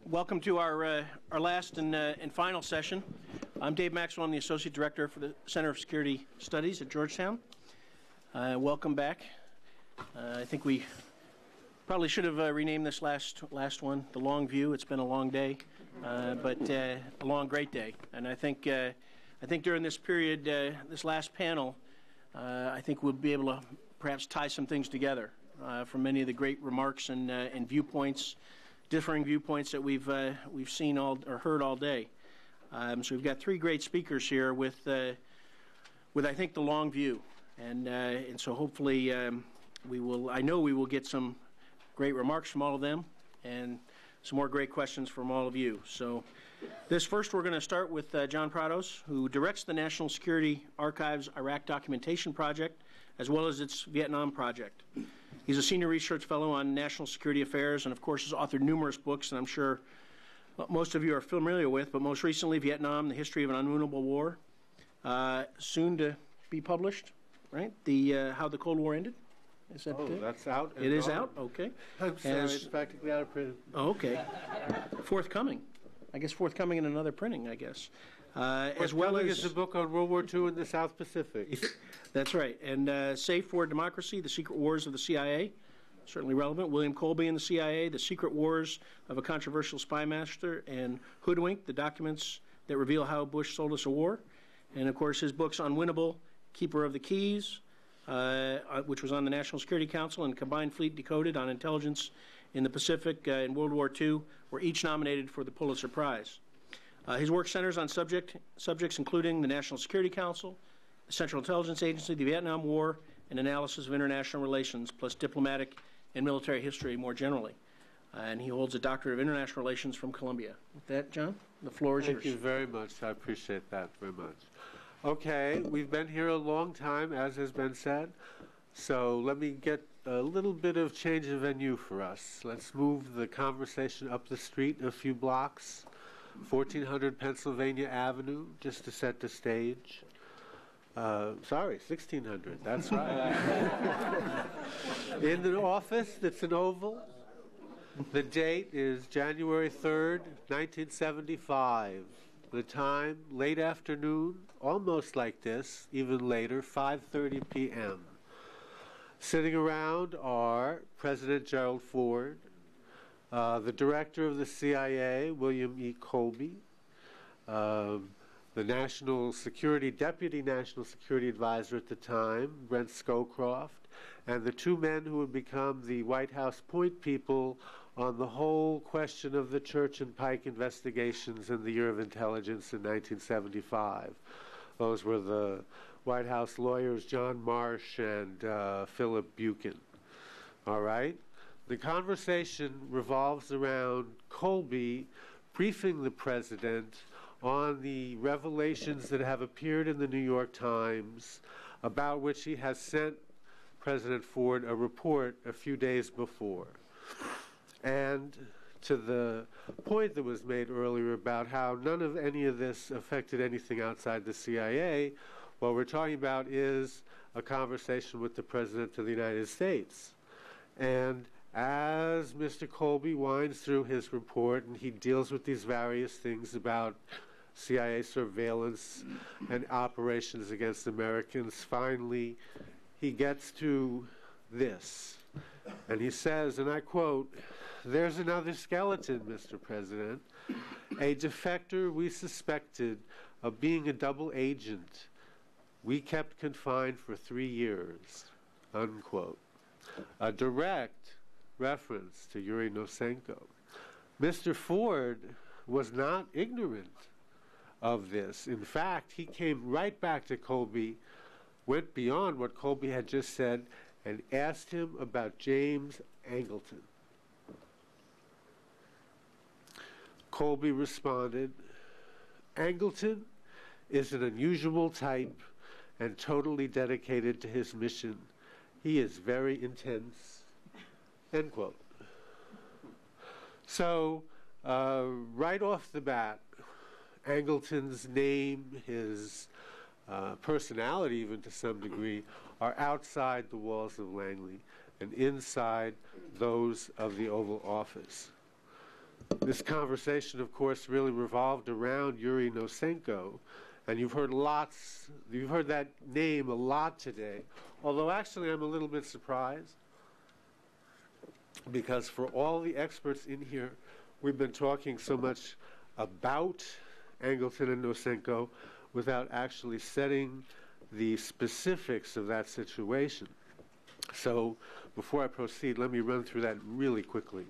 Welcome to our last and final session. I'm Dave Maxwell. I'm the Associate Director for the Center of Security Studies at Georgetown. Welcome back. I think we probably should have renamed this last one the Long View. It's been a long day, but a long, great day. And I think during this period, this last panel, I think we'll be able to perhaps tie some things together from many of the great remarks and viewpoints, differing viewpoints that we've seen or heard all day. So we've got three great speakers here with I think the long view, and so hopefully we will get some great remarks from all of them and some more great questions from all of you. So we're going to start with John Prados, who directs the National Security Archives Iraq Documentation Project, as well as its Vietnam project. He's a senior research fellow on national security affairs and, of course, has authored numerous books that I'm sure most of you are familiar with, but most recently, Vietnam, The History of an Unwinnable War, soon to be published, right? How the Cold War Ended. Is that that's out. It is out? Okay. I'm sorry, it's practically out of print. Oh, okay. Forthcoming. I guess forthcoming in another printing, I guess. As well as a book on World War II in the South Pacific. That's right. And Safe for Democracy, The Secret Wars of the CIA, certainly relevant. William Colby and the CIA, The Secret Wars of a Controversial Spy Master, and Hoodwinked, The Documents That Reveal How Bush Sold Us a War. And, of course, his books Unwinnable, Keeper of the Keys, which was on the National Security Council, and Combined Fleet Decoded on Intelligence in the Pacific in World War II, were each nominated for the Pulitzer Prize. His work centers on subjects including the National Security Council, the Central Intelligence Agency, the Vietnam War, and analysis of international relations, plus diplomatic and military history more generally. And he holds a Doctorate of International Relations from Columbia. With that, John, the floor is yours. Thank you very much. I appreciate that very much. Okay, we've been here a long time, as has been said. So let me get a little bit of change of venue for us. Let's move the conversation up the street a few blocks. 1400 Pennsylvania Avenue, just to set the stage. Sorry, 1600, that's right. In an office that's an oval. The date is January 3rd, 1975. The time, late afternoon, almost like this, even later, 5:30 p.m. Sitting around are President Gerald Ford, the director of the CIA, William E. Colby, the Deputy National Security Advisor at the time, Brent Scowcroft, and the two men who would become the White House point people on the whole question of the Church and Pike investigations in the Year of Intelligence in 1975. Those were the White House lawyers John Marsh and Philip Buchan. All right? The conversation revolves around Colby briefing the president on the revelations that have appeared in the New York Times, about which he has sent President Ford a report a few days before. And to the point that was made earlier about how none of any of this affected anything outside the CIA, what we're talking about is a conversation with the President of the United States. And as Mr. Colby winds through his report and he deals with these various things about CIA surveillance and operations against Americans, finally he gets to this. And he says, and I quote, "There's another skeleton, Mr. President. A defector we suspected of being a double agent. We kept confined for 3 years," unquote. A direct reference to Yuri Nosenko. Mr. Ford was not ignorant of this. In fact, he came right back to Colby, went beyond what Colby had just said, and asked him about James Angleton. Colby responded, "Angleton is an unusual type and totally dedicated to his mission. He is very intense," end quote. So, right off the bat, Angleton's name, his personality even to some degree, are outside the walls of Langley and inside those of the Oval Office. This conversation, of course, really revolved around Yuri Nosenko, and you've heard that name a lot today, although actually I'm a little bit surprised, because for all the experts in here, we've been talking so much about Angleton and Nosenko without actually setting the specifics of that situation. So before I proceed, let me run through that really quickly.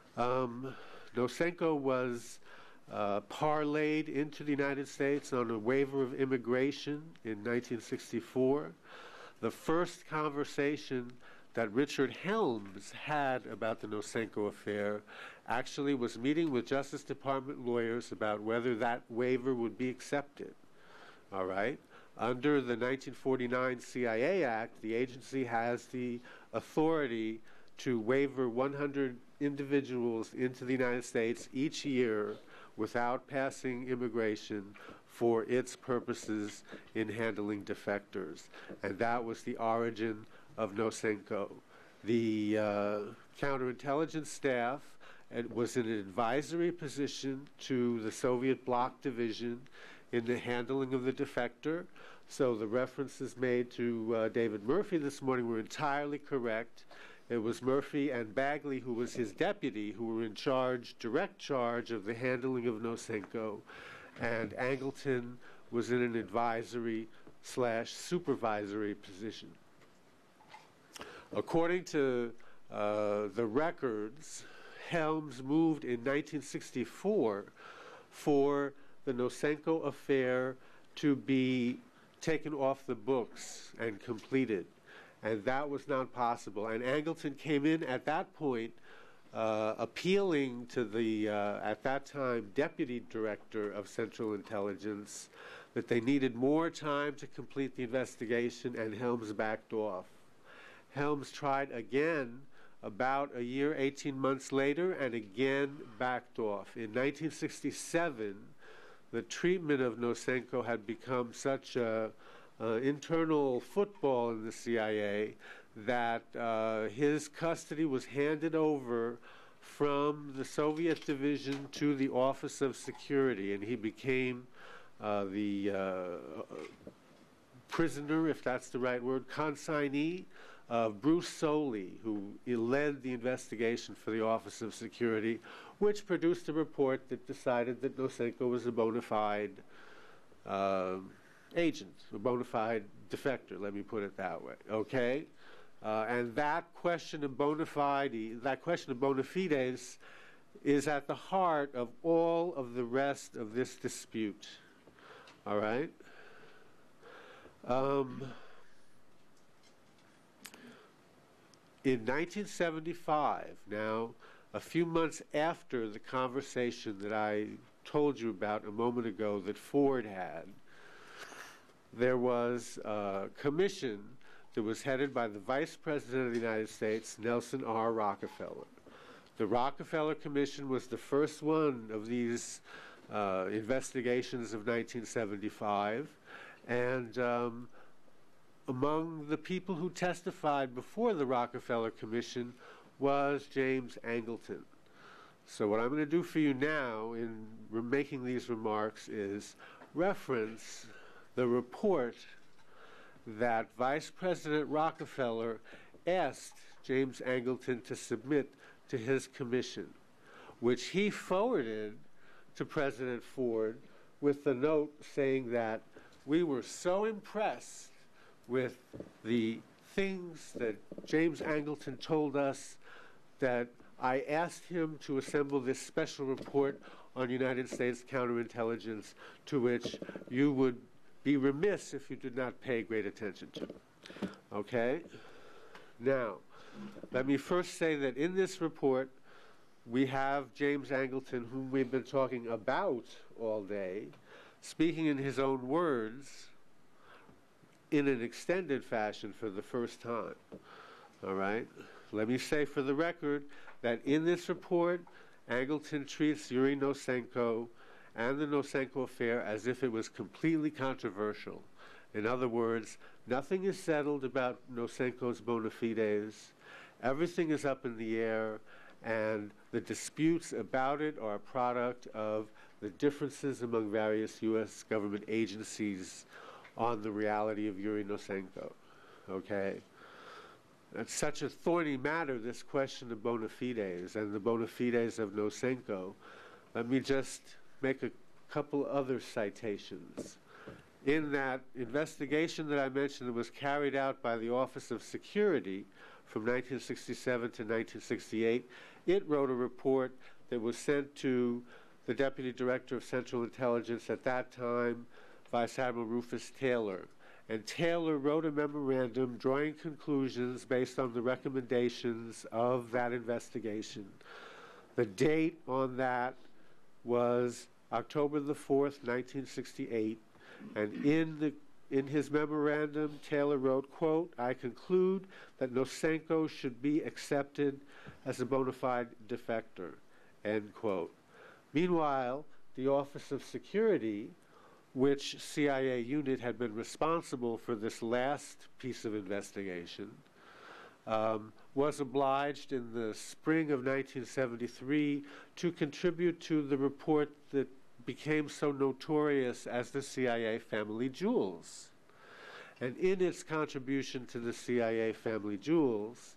Nosenko was parlayed into the United States on a waiver of immigration in 1964. The first conversation that Richard Helms had about the Nosenko affair actually was meeting with Justice Department lawyers about whether that waiver would be accepted. All right? Under the 1949 CIA Act, the agency has the authority to waiver 100 individuals into the United States each year without passing immigration for its purposes in handling defectors. And that was the origin of Nosenko. The counterintelligence staff was in an advisory position to the Soviet bloc division in the handling of the defector. So the references made to David Murphy this morning were entirely correct. It was Murphy and Bagley, who was his deputy, who were in charge, direct charge of the handling of Nosenko, and Angleton was in an advisory/supervisory position. According to the records, Helms moved in 1964 for the Nosenko affair to be taken off the books and completed. And that was not possible. And Angleton came in at that point appealing to the, at that time, Deputy Director of Central Intelligence that they needed more time to complete the investigation, and Helms backed off. Helms tried again about a year, 18 months later, and again backed off. In 1967, the treatment of Nosenko had become such a internal football in the CIA that his custody was handed over from the Soviet division to the Office of Security, and he became the prisoner, if that's the right word, consignee of Bruce Soley, who led the investigation for the Office of Security, which produced a report that decided that Nosenko was a bona fide agent, a bona fide defector, let me put it that way, okay? And that question of bona fides is at the heart of all of the rest of this dispute, all right? In 1975, now, a few months after the conversation that I told you about a moment ago that Ford had, there was a commission that was headed by the Vice President of the United States, Nelson R. Rockefeller. The Rockefeller Commission was the first one of these investigations of 1975, and among the people who testified before the Rockefeller Commission was James Angleton. So what I'm going to do for you now in making these remarks is reference the report that Vice President Rockefeller asked James Angleton to submit to his commission, which he forwarded to President Ford with the note saying that we were so impressed with the things that James Angleton told us that I asked him to assemble this special report on United States counterintelligence, to which you would be remiss if you did not pay great attention to. Okay? Now, let me first say that in this report, we have James Angleton, whom we've been talking about all day, speaking in his own words in an extended fashion for the first time. All right? Let me say for the record that in this report, Angleton treats Yuri Nosenko and the Nosenko affair as if it was completely controversial. In other words, nothing is settled about Nosenko's bona fides. Everything is up in the air, and the disputes about it are a product of the differences among various U.S. government agencies on the reality of Yuri Nosenko. Okay? It's such a thorny matter, this question of bona fides and the bona fides of Nosenko. Let me just make a couple other citations. In that investigation that I mentioned that was carried out by the Office of Security from 1967 to 1968, it wrote a report that was sent to the Deputy Director of Central Intelligence at that time, Vice Admiral Rufus Taylor. And Taylor wrote a memorandum drawing conclusions based on the recommendations of that investigation. The date on that was October the 4th, 1968. And in his memorandum, Taylor wrote, quote, "I conclude that Nosenko should be accepted as a bona fide defector," end quote. Meanwhile, the Office of Security, which CIA unit had been responsible for this last piece of investigation, was obliged in the spring of 1973 to contribute to the report that became so notorious as the CIA Family Jewels. And in its contribution to the CIA Family Jewels,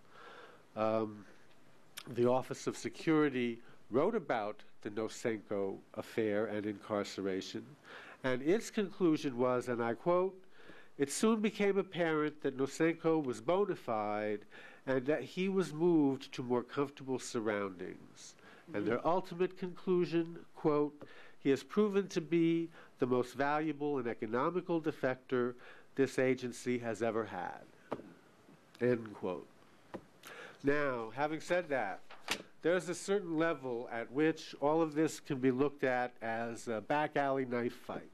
the Office of Security wrote about the Nosenko affair and incarceration, and its conclusion was, and I quote, "It soon became apparent that Nosenko was bona fide and that he was moved to more comfortable surroundings." And their ultimate conclusion, quote, "He has proven to be the most valuable and economical defector this agency has ever had," end quote. Now, having said that, there's a certain level at which all of this can be looked at as a back alley knife fight.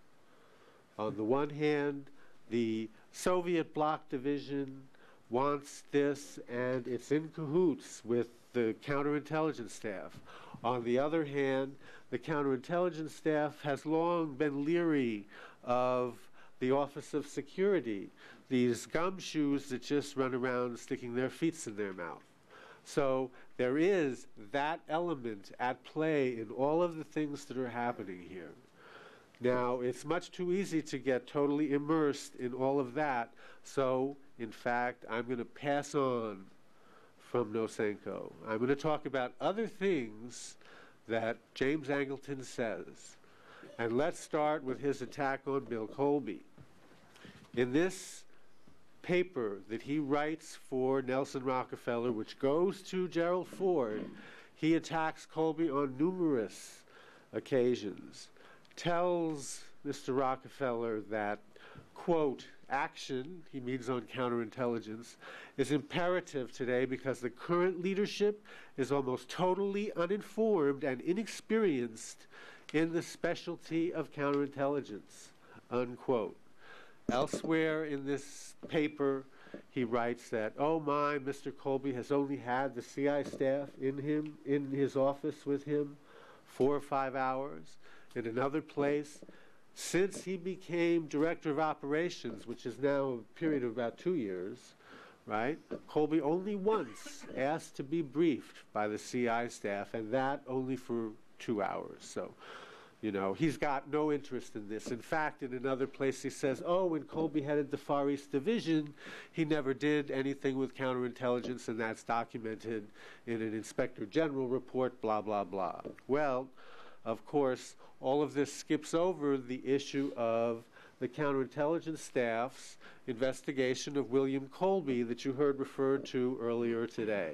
On the one hand, the Soviet bloc division wants this, and it's in cahoots with the counterintelligence staff. On the other hand, the counterintelligence staff has long been leery of the Office of Security, these gumshoes that just run around sticking their feet in their mouth. So there is that element at play in all of the things that are happening here. Now, it's much too easy to get totally immersed in all of that, so, in fact, I'm going to pass on from Nosenko. I'm going to talk about other things that James Angleton says. And let's start with his attack on Bill Colby. In this paper that he writes for Nelson Rockefeller, which goes to Gerald Ford, he attacks Colby on numerous occasions, tells Mr. Rockefeller that, quote, "Action," he means on counterintelligence, "is imperative today because the current leadership is almost totally uninformed and inexperienced in the specialty of counterintelligence," unquote. Elsewhere in this paper, he writes that, "Oh my, Mr. Colby has only had the CI staff in his office with him 4 or 5 hours." In another place, since he became director of operations, which is now a period of about 2 years, right, Colby only once asked to be briefed by the CI staff, and that only for 2 hours. So, you know, he's got no interest in this. In fact, in another place he says, oh, when Colby headed the Far East Division, he never did anything with counterintelligence, and that's documented in an Inspector General report, blah, blah, blah. Well, of course, all of this skips over the issue of the counterintelligence staff's investigation of William Colby that you heard referred to earlier today.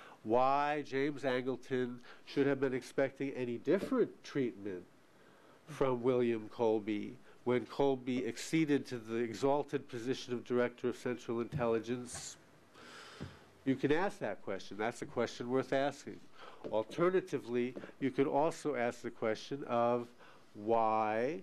Why James Angleton should have been expecting any different treatment from William Colby when Colby acceded to the exalted position of Director of Central Intelligence, you can ask that question. That's a question worth asking. Alternatively, you could also ask the question of why,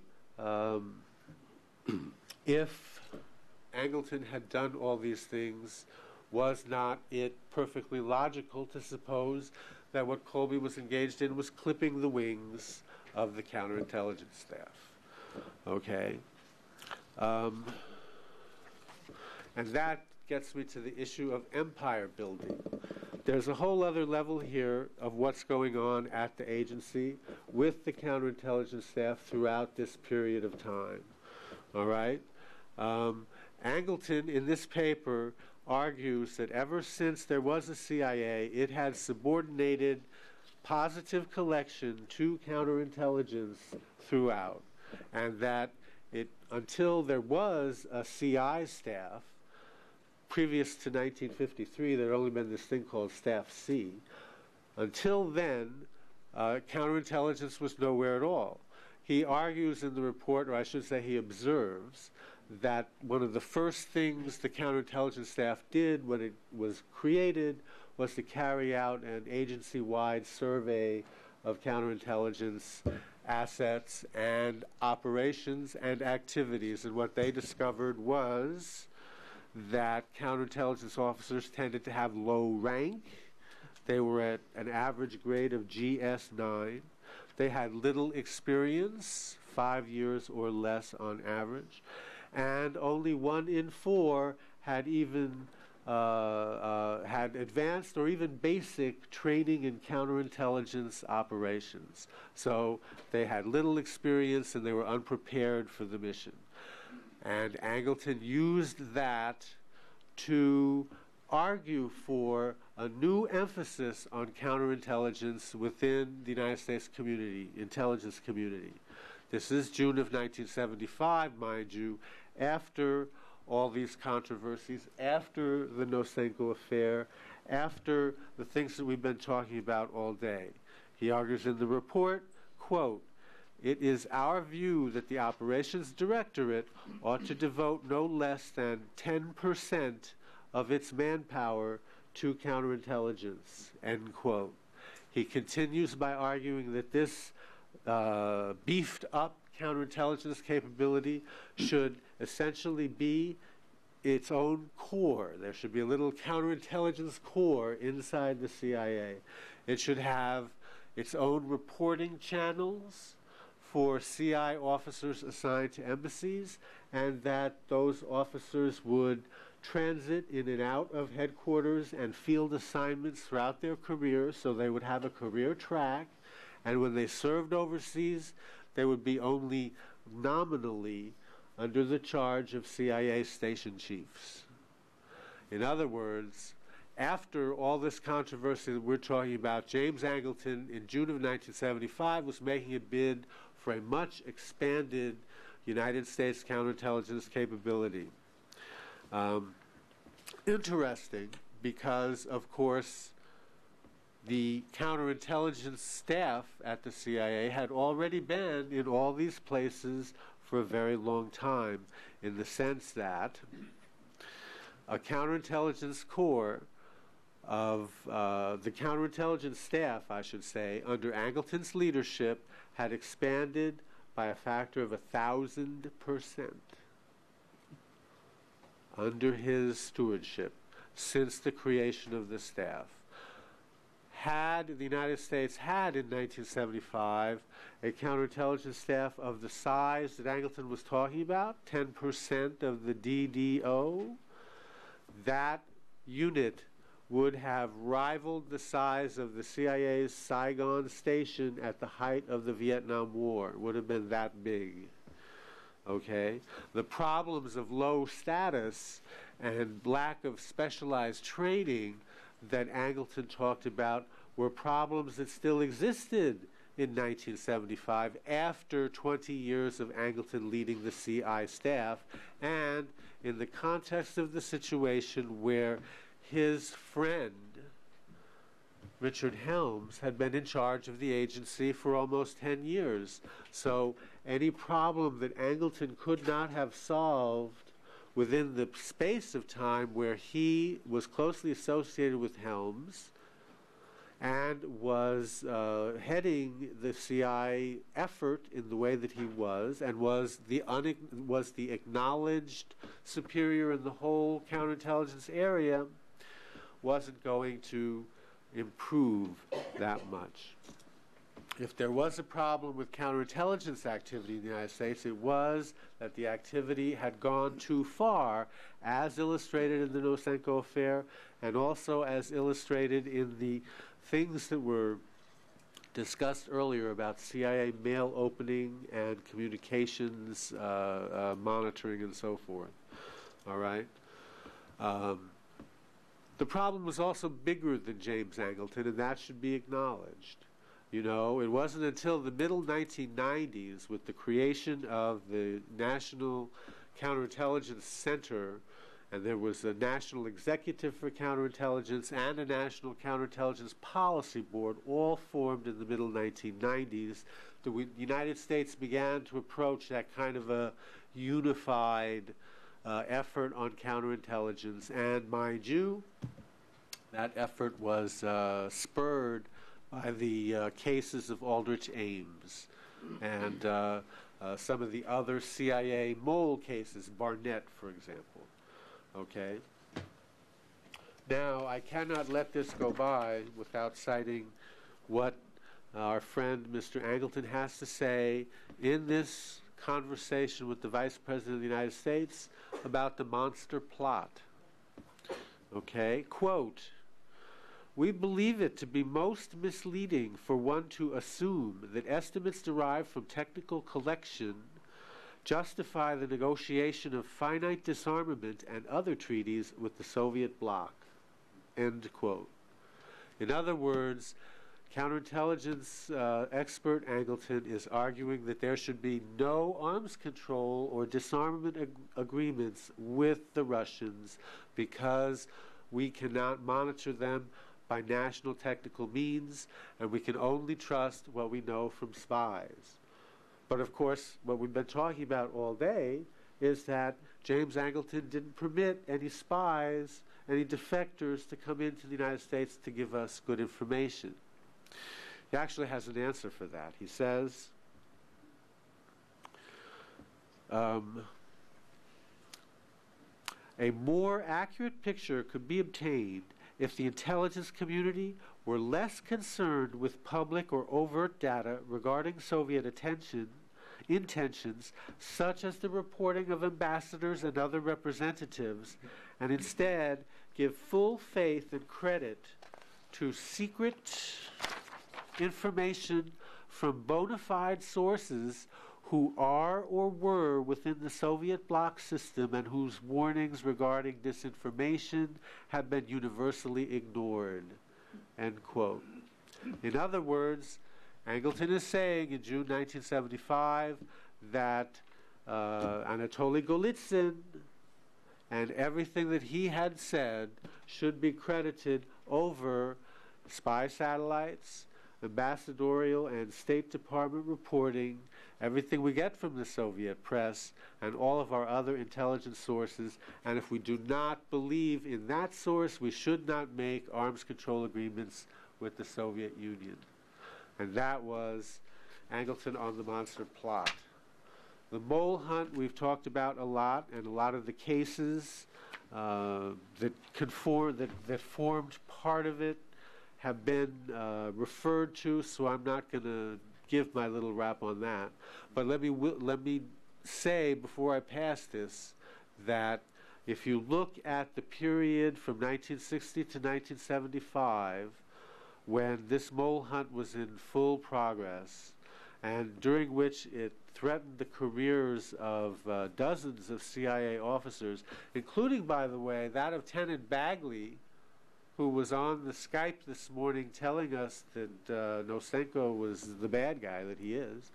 if Angleton had done all these things, was not it perfectly logical to suppose that what Colby was engaged in was clipping the wings of the counterintelligence staff? Okay. And that gets me to the issue of empire building. there's a whole other level here of what's going on at the agency with the counterintelligence staff throughout this period of time. All right? Angleton, in this paper, argues that ever since there was a CIA, it had subordinated positive collection to counterintelligence throughout, and that until there was a CI staff, previous to 1953, there had only been this thing called Staff C. Until then, counterintelligence was nowhere at all. He argues in the report, or I should say he observes, that one of the first things the counterintelligence staff did when it was created was to carry out an agency-wide survey of counterintelligence assets and operations and activities. And what they discovered was that counterintelligence officers tended to have low rank. They were at an average grade of GS9. They had little experience, 5 years or less on average. And only 1 in 4 had even had advanced or even basic training in counterintelligence operations. So they had little experience and they were unprepared for the mission. And Angleton used that to argue for a new emphasis on counterintelligence within the United States community, intelligence community. This is June of 1975, mind you, after all these controversies, after the Nosenko affair, after the things that we've been talking about all day. He argues in the report, quote, "It is our view that the Operations Directorate ought to devote no less than 10% of its manpower to counterintelligence," end quote. He continues by arguing that this beefed up counterintelligence capability should essentially be its own core. There should be a little counterintelligence core inside the CIA. It should have its own reporting channels for CI officers assigned to embassies, and that those officers would transit in and out of headquarters and field assignments throughout their career, so they would have a career track, and when they served overseas, they would be only nominally under the charge of CIA station chiefs. In other words, after all this controversy that we're talking about, James Angleton in June of 1975 was making a bid for a much expanded United States counterintelligence capability. Interesting, because of course the counterintelligence staff at the CIA had already been in all these places for a very long time, in the sense that a counterintelligence corps of the counterintelligence staff, I should say, under Angleton's leadership, had expanded by a factor of 1,000% under his stewardship since the creation of the staff. Had the United States had in 1975 a counterintelligence staff of the size that Angleton was talking about, 10% of the DDO, that unit would have rivaled the size of the CIA's Saigon station at the height of the Vietnam War. It would have been that big. Okay? The problems of low status and lack of specialized training that Angleton talked about were problems that still existed in 1975 after 20 years of Angleton leading the CI staff, and in the context of the situation where his friend Richard Helms had been in charge of the agency for almost 10 years. So any problem that Angleton could not have solved within the space of time where he was closely associated with Helms and was heading the CI effort in the way that he was, and was the acknowledged superior in the whole counterintelligence area, wasn't going to improve that much. If there was a problem with counterintelligence activity in the United States, it was that the activity had gone too far, as illustrated in the Nosenko affair, and also as illustrated in the things that were discussed earlier about CIA mail opening and communications monitoring and so forth. All right? The problem was also bigger than James Angleton, and that should be acknowledged. You know, it wasn't until the middle 1990s, with the creation of the National Counterintelligence Center, and there was a National Executive for Counterintelligence and a National Counterintelligence Policy Board, all formed in the middle 1990s, the United States began to approach that kind of a unified effort on counterintelligence. And mind you, that effort was spurred by the cases of Aldrich Ames and some of the other CIA mole cases, Barnett, for example. Okay. Now, I cannot let this go by without citing what our friend Mr. Angleton has to say in this conversation with the Vice President of the United States about the monster plot. Okay, quote, "We believe it to be most misleading for one to assume that estimates derived from technical collection justify the negotiation of finite disarmament and other treaties with the Soviet bloc." End quote. In other words, counterintelligence expert Angleton is arguing that there should be no arms control or disarmament agreements with the Russians because we cannot monitor them by national technical means, and we can only trust what we know from spies. But of course, what we've been talking about all day is that James Angleton didn't permit any spies, any defectors to come into the United States to give us good information. He actually has an answer for that. He says, a more accurate picture could be obtained if the intelligence community were less concerned with public or overt data regarding Soviet intentions, such as the reporting of ambassadors and other representatives, and instead give full faith and credit to secret information from bona fide sources who are or were within the Soviet bloc system and whose warnings regarding disinformation have been universally ignored. End quote. In other words, Angleton is saying in June 1975 that Anatoly Golitsyn and everything that he had said should be credited over spy satellites, ambassadorial and State Department reporting, everything we get from the Soviet press, and all of our other intelligence sources. And if we do not believe in that source, we should not make arms control agreements with the Soviet Union. And that was Angleton on the monster plot. The mole hunt we've talked about a lot, and a lot of the cases that formed part of it have been referred to, so I'm not going to give my little rap on that. But let me say before I pass this that if you look at the period from 1960 to 1975, when this mole hunt was in full progress, and during which it threatened the careers of dozens of CIA officers, including, by the way, that of Lieutenant Bagley, who was on the Skype this morning telling us that Nosenko was the bad guy that he is,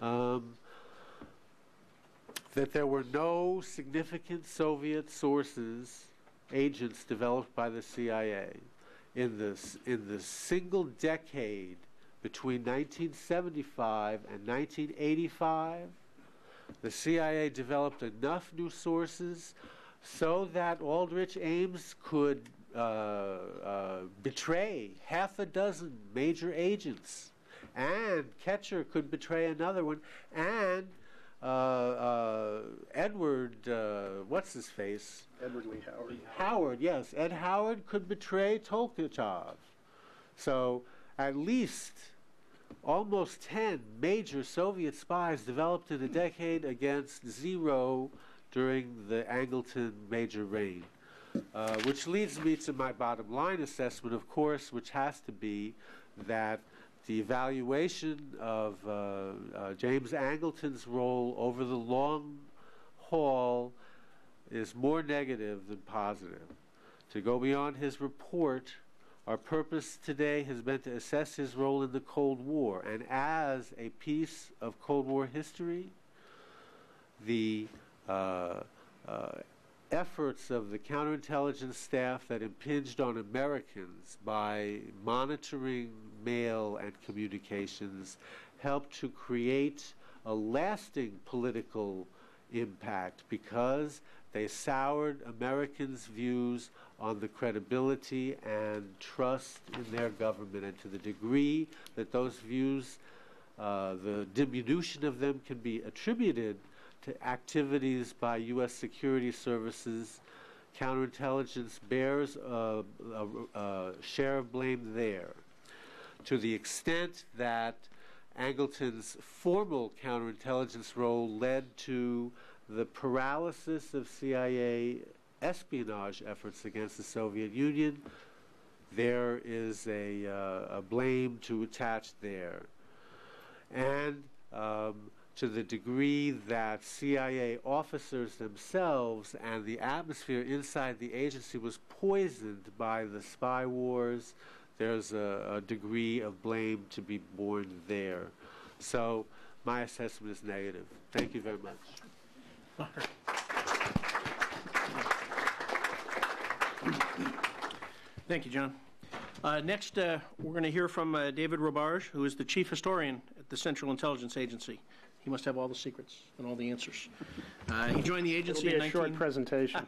that there were no significant Soviet sources, agents developed by the CIA. In the single decade between 1975 and 1985, the CIA developed enough new sources so that Aldrich Ames could betray half a dozen major agents, and Ketcher could betray another one, and Edward, what's his face? Edward Lee Howard. Howard, yes. Ed Howard could betray Tolkachov. So at least almost 10 major Soviet spies developed in a decade against 0 during the Angleton major reign. which leads me to my bottom line assessment, of course, which has to be that the evaluation of James Angleton's role over the long haul is more negative than positive. To go beyond his report, our purpose today has been to assess his role in the Cold War. And as a piece of Cold War history, the efforts of the counterintelligence staff that impinged on Americans by monitoring mail and communications helped to create a lasting political impact because they soured Americans' views on the credibility and trust in their government. And to the degree that those views, the diminution of them can be attributed to activities by U.S. security services, counterintelligence bears a share of blame there. To the extent that Angleton's formal counterintelligence role led to the paralysis of CIA espionage efforts against the Soviet Union, there is a blame to attach there. And to the degree that CIA officers themselves and the atmosphere inside the agency was poisoned by the spy wars, there's a degree of blame to be borne there. So my assessment is negative. Thank you very much. Thank you, John. Next, we're going to hear from David Robarge, who is the chief historian at the Central Intelligence Agency. He must have all the secrets and all the answers. He joined the agency in a short presentation.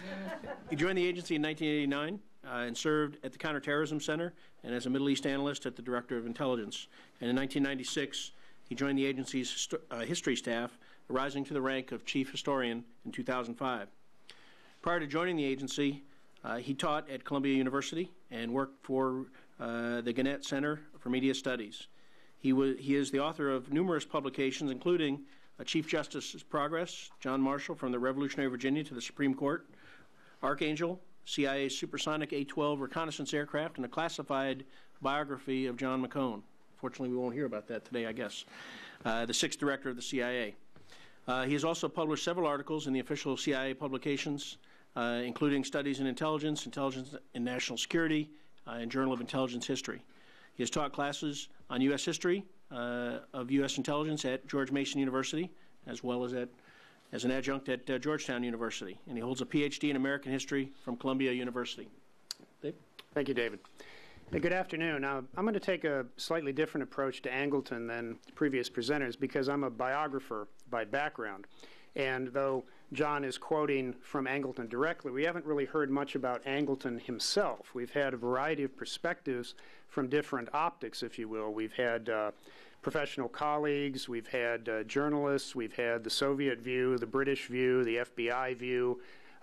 He joined the agency in 1989 and served at the Counterterrorism Center and as a Middle East analyst at the Director of Intelligence. And in 1996, he joined the agency's history staff, rising to the rank of chief historian in 2005. Prior to joining the agency, he taught at Columbia University and worked for the Gannett Center for Media Studies. He is the author of numerous publications, including A Chief Justice's Progress, John Marshall from the Revolutionary Virginia to the Supreme Court, Archangel, CIA's supersonic A-12 reconnaissance aircraft, and a classified biography of John McCone. Fortunately, we won't hear about that today, I guess. The sixth director of the CIA. He has also published several articles in the official CIA publications, including Studies in Intelligence, Intelligence and National Security, and Journal of Intelligence History. He has taught classes on U.S. history of U.S. intelligence at George Mason University, as well as an adjunct at Georgetown University. And he holds a Ph.D. in American history from Columbia University. Dave? Thank you, David. Hey, good afternoon. Now, I'm going to take a slightly different approach to Angleton than the previous presenters because I'm a biographer by background. And though John is quoting from Angleton directly, we haven't really heard much about Angleton himself. We've had a variety of perspectives from different optics, if you will. We've had professional colleagues, we've had journalists, we've had the Soviet view, the British view, the FBI view,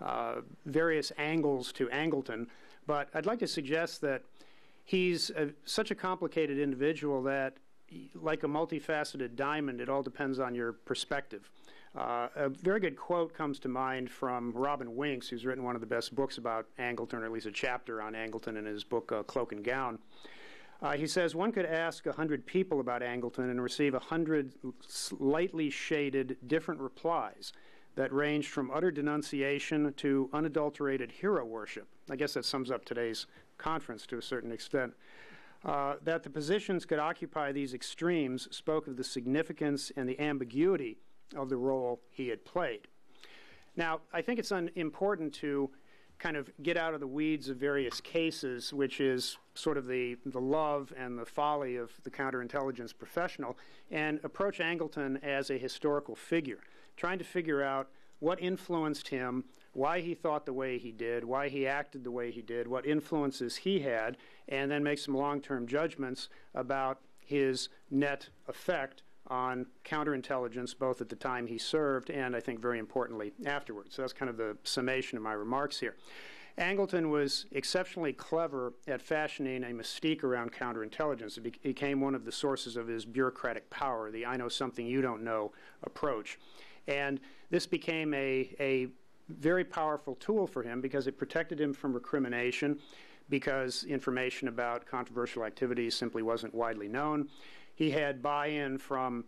various angles to Angleton. But I'd like to suggest that he's such a complicated individual that, like a multifaceted diamond, it all depends on your perspective. A very good quote comes to mind from Robin Winks, who's written one of the best books about Angleton, or at least a chapter on Angleton in his book, Cloak and Gown. He says, one could ask 100 people about Angleton and receive 100 lightly shaded different replies that ranged from utter denunciation to unadulterated hero worship. I guess that sums up today's conference to a certain extent. That the positions could occupy these extremes spoke of the significance and the ambiguity of the role he had played. Now, I think it's important to kind of get out of the weeds of various cases, which is sort of the love and the folly of the counterintelligence professional, and approach Angleton as a historical figure, trying to figure out what influenced him, why he thought the way he did, why he acted the way he did, what influences he had, and then make some long-term judgments about his net effect on counterintelligence, both at the time he served and, I think, very importantly, afterwards. So that's kind of the summation of my remarks here. Angleton was exceptionally clever at fashioning a mystique around counterintelligence. It became one of the sources of his bureaucratic power, the I know something you don't know approach. And this became a very powerful tool for him because it protected him from recrimination, because information about controversial activities simply wasn't widely known. He had buy-in from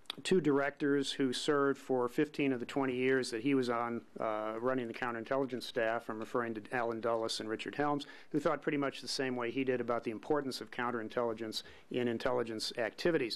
2 directors who served for 15 of the 20 years that he was on running the counterintelligence staff. I'm referring to Alan Dulles and Richard Helms, who thought pretty much the same way he did about the importance of counterintelligence in intelligence activities.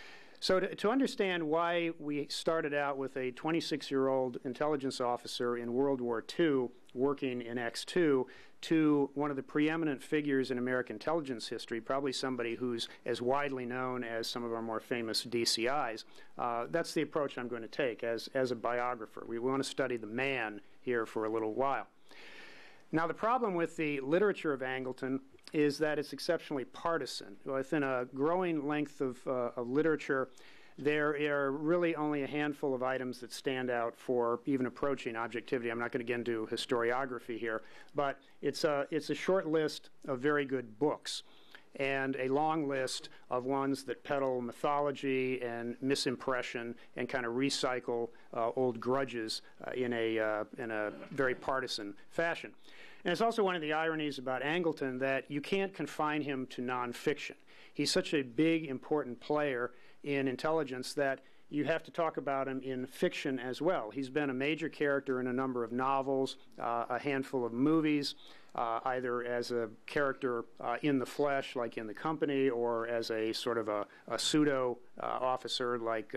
So to understand why we started out with a 26-year-old intelligence officer in World War II working in X2 to one of the preeminent figures in American intelligence history, probably somebody who's as widely known as some of our more famous DCIs, that's the approach I'm going to take as a biographer. We want to study the man here for a little while. Now, the problem with the literature of Angleton is that it's exceptionally partisan. Within a growing length of literature, there are really only a handful of items that stand out for even approaching objectivity. I'm not going to get into historiography here, but it's a short list of very good books and a long list of ones that peddle mythology and misimpression and kind of recycle old grudges in a very partisan fashion. And it's also one of the ironies about Angleton that you can't confine him to nonfiction. He's such a big, important player in intelligence that you have to talk about him in fiction as well. He's been a major character in a number of novels, a handful of movies, either as a character in the flesh, like in The Company, or as a sort of a pseudo officer, like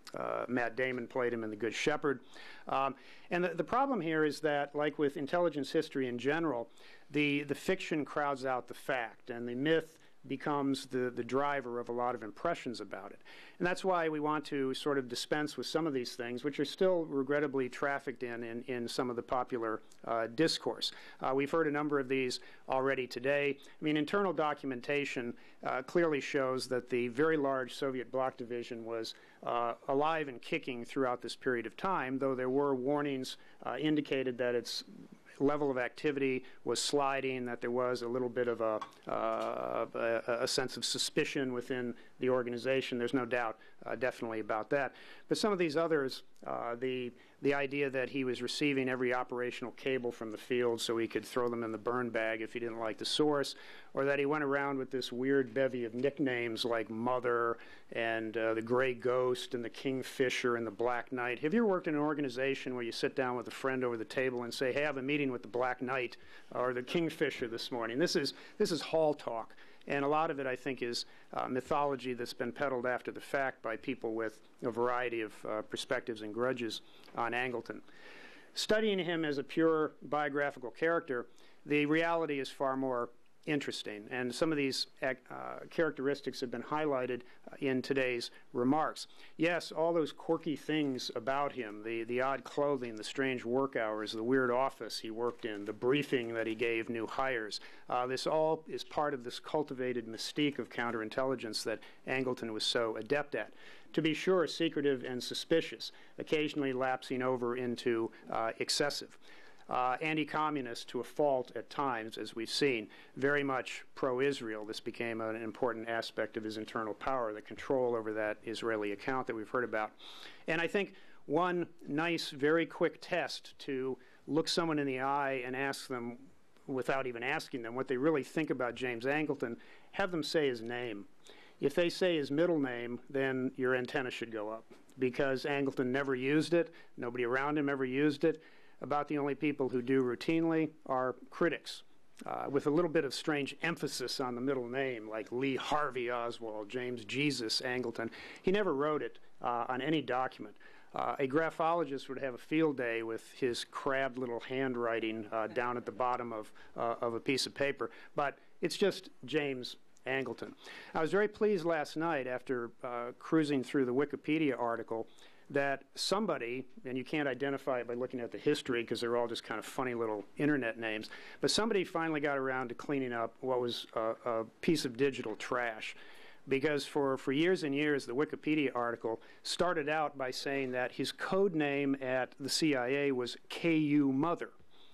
Matt Damon played him in The Good Shepherd. And the problem here is that, like with intelligence history in general, the fiction crowds out the fact, and the myth becomes the driver of a lot of impressions about it. And that's why we want to sort of dispense with some of these things, which are still regrettably trafficked in some of the popular discourse. We've heard a number of these already today. I mean, internal documentation clearly shows that the very large Soviet bloc division was alive and kicking throughout this period of time, though there were warnings indicated that its level of activity was sliding, that there was a little bit of a sense of suspicion within the organization. There's no doubt definitely about that. But some of these others, the idea that he was receiving every operational cable from the field so he could throw them in the burn bag if he didn't like the source, or that he went around with this weird bevy of nicknames like Mother and the Gray Ghost and the Kingfisher and the Black Knight. Have you ever worked in an organization where you sit down with a friend over the table and say, hey, I have a meeting with the Black Knight or the Kingfisher this morning? This is hall talk. And a lot of it, I think, is mythology that's been peddled after the fact by people with a variety of perspectives and grudges on Angleton. Studying him as a pure biographical character, the reality is far more interesting. And some of these characteristics have been highlighted in today's remarks. Yes, all those quirky things about him, the odd clothing, the strange work hours, the weird office he worked in, the briefing that he gave new hires, this all is part of this cultivated mystique of counterintelligence that Angleton was so adept at. To be sure, secretive and suspicious, occasionally lapsing over into excessive. Anti-communist to a fault at times, as we've seen, very much pro-Israel. This became an important aspect of his internal power, the control over that Israeli account that we've heard about. And I think one nice, very quick test to look someone in the eye and ask them, without even asking them, what they really think about James Angleton, have them say his name. If they say his middle name, then your antenna should go up, because Angleton never used it. Nobody around him ever used it. About the only people who do routinely are critics, with a little bit of strange emphasis on the middle name, like Lee Harvey Oswald, James Jesus Angleton. He never wrote it on any document. A graphologist would have a field day with his crabbed little handwriting down at the bottom of a piece of paper, but it's just James Angleton. I was very pleased last night after cruising through the Wikipedia article that somebody, and you can't identify it by looking at the history because they're all just kind of funny little internet names, but somebody finally got around to cleaning up what was a piece of digital trash. Because for years and years, the Wikipedia article started out by saying that his code name at the CIA was KU Mother.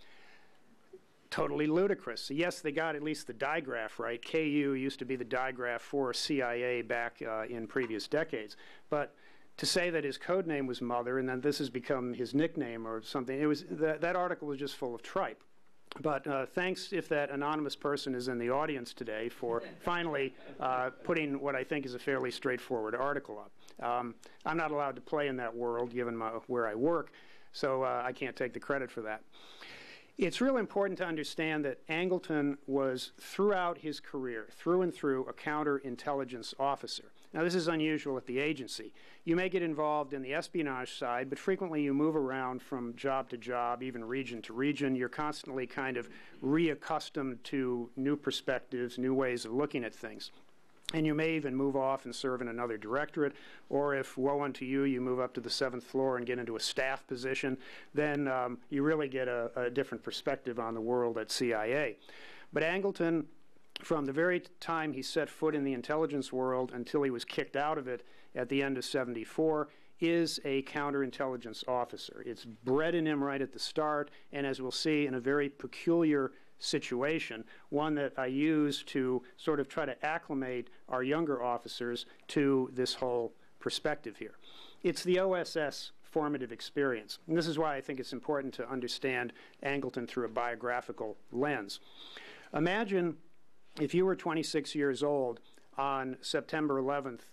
Totally ludicrous. Yes, they got at least the digraph right. KU used to be the digraph for CIA back in previous decades. But to say that his code name was Mother and then this has become his nickname or something, it was that article was just full of tripe. But thanks, if that anonymous person is in the audience today, for finally putting what I think is a fairly straightforward article up. I'm not allowed to play in that world, given where I work, so I can't take the credit for that. It's real important to understand that Angleton was, throughout his career, through and through, a counterintelligence officer. Now, this is unusual at the agency. You may get involved in the espionage side, but frequently you move around from job to job, even region to region. You're constantly kind of reaccustomed to new perspectives, new ways of looking at things. And you may even move off and serve in another directorate, or if, woe unto you, you move up to the 7th floor and get into a staff position, then you really get a different perspective on the world at CIA. But Angleton, from the very time he set foot in the intelligence world until he was kicked out of it at the end of '74, is a counterintelligence officer. It's bred in him right at the start, and as we'll see, in a very peculiar situation, one that I use to sort of try to acclimate our younger officers to this whole perspective here. It's the OSS formative experience, and this is why I think it's important to understand Angleton through a biographical lens. Imagine if you were 26 years old on September 11th,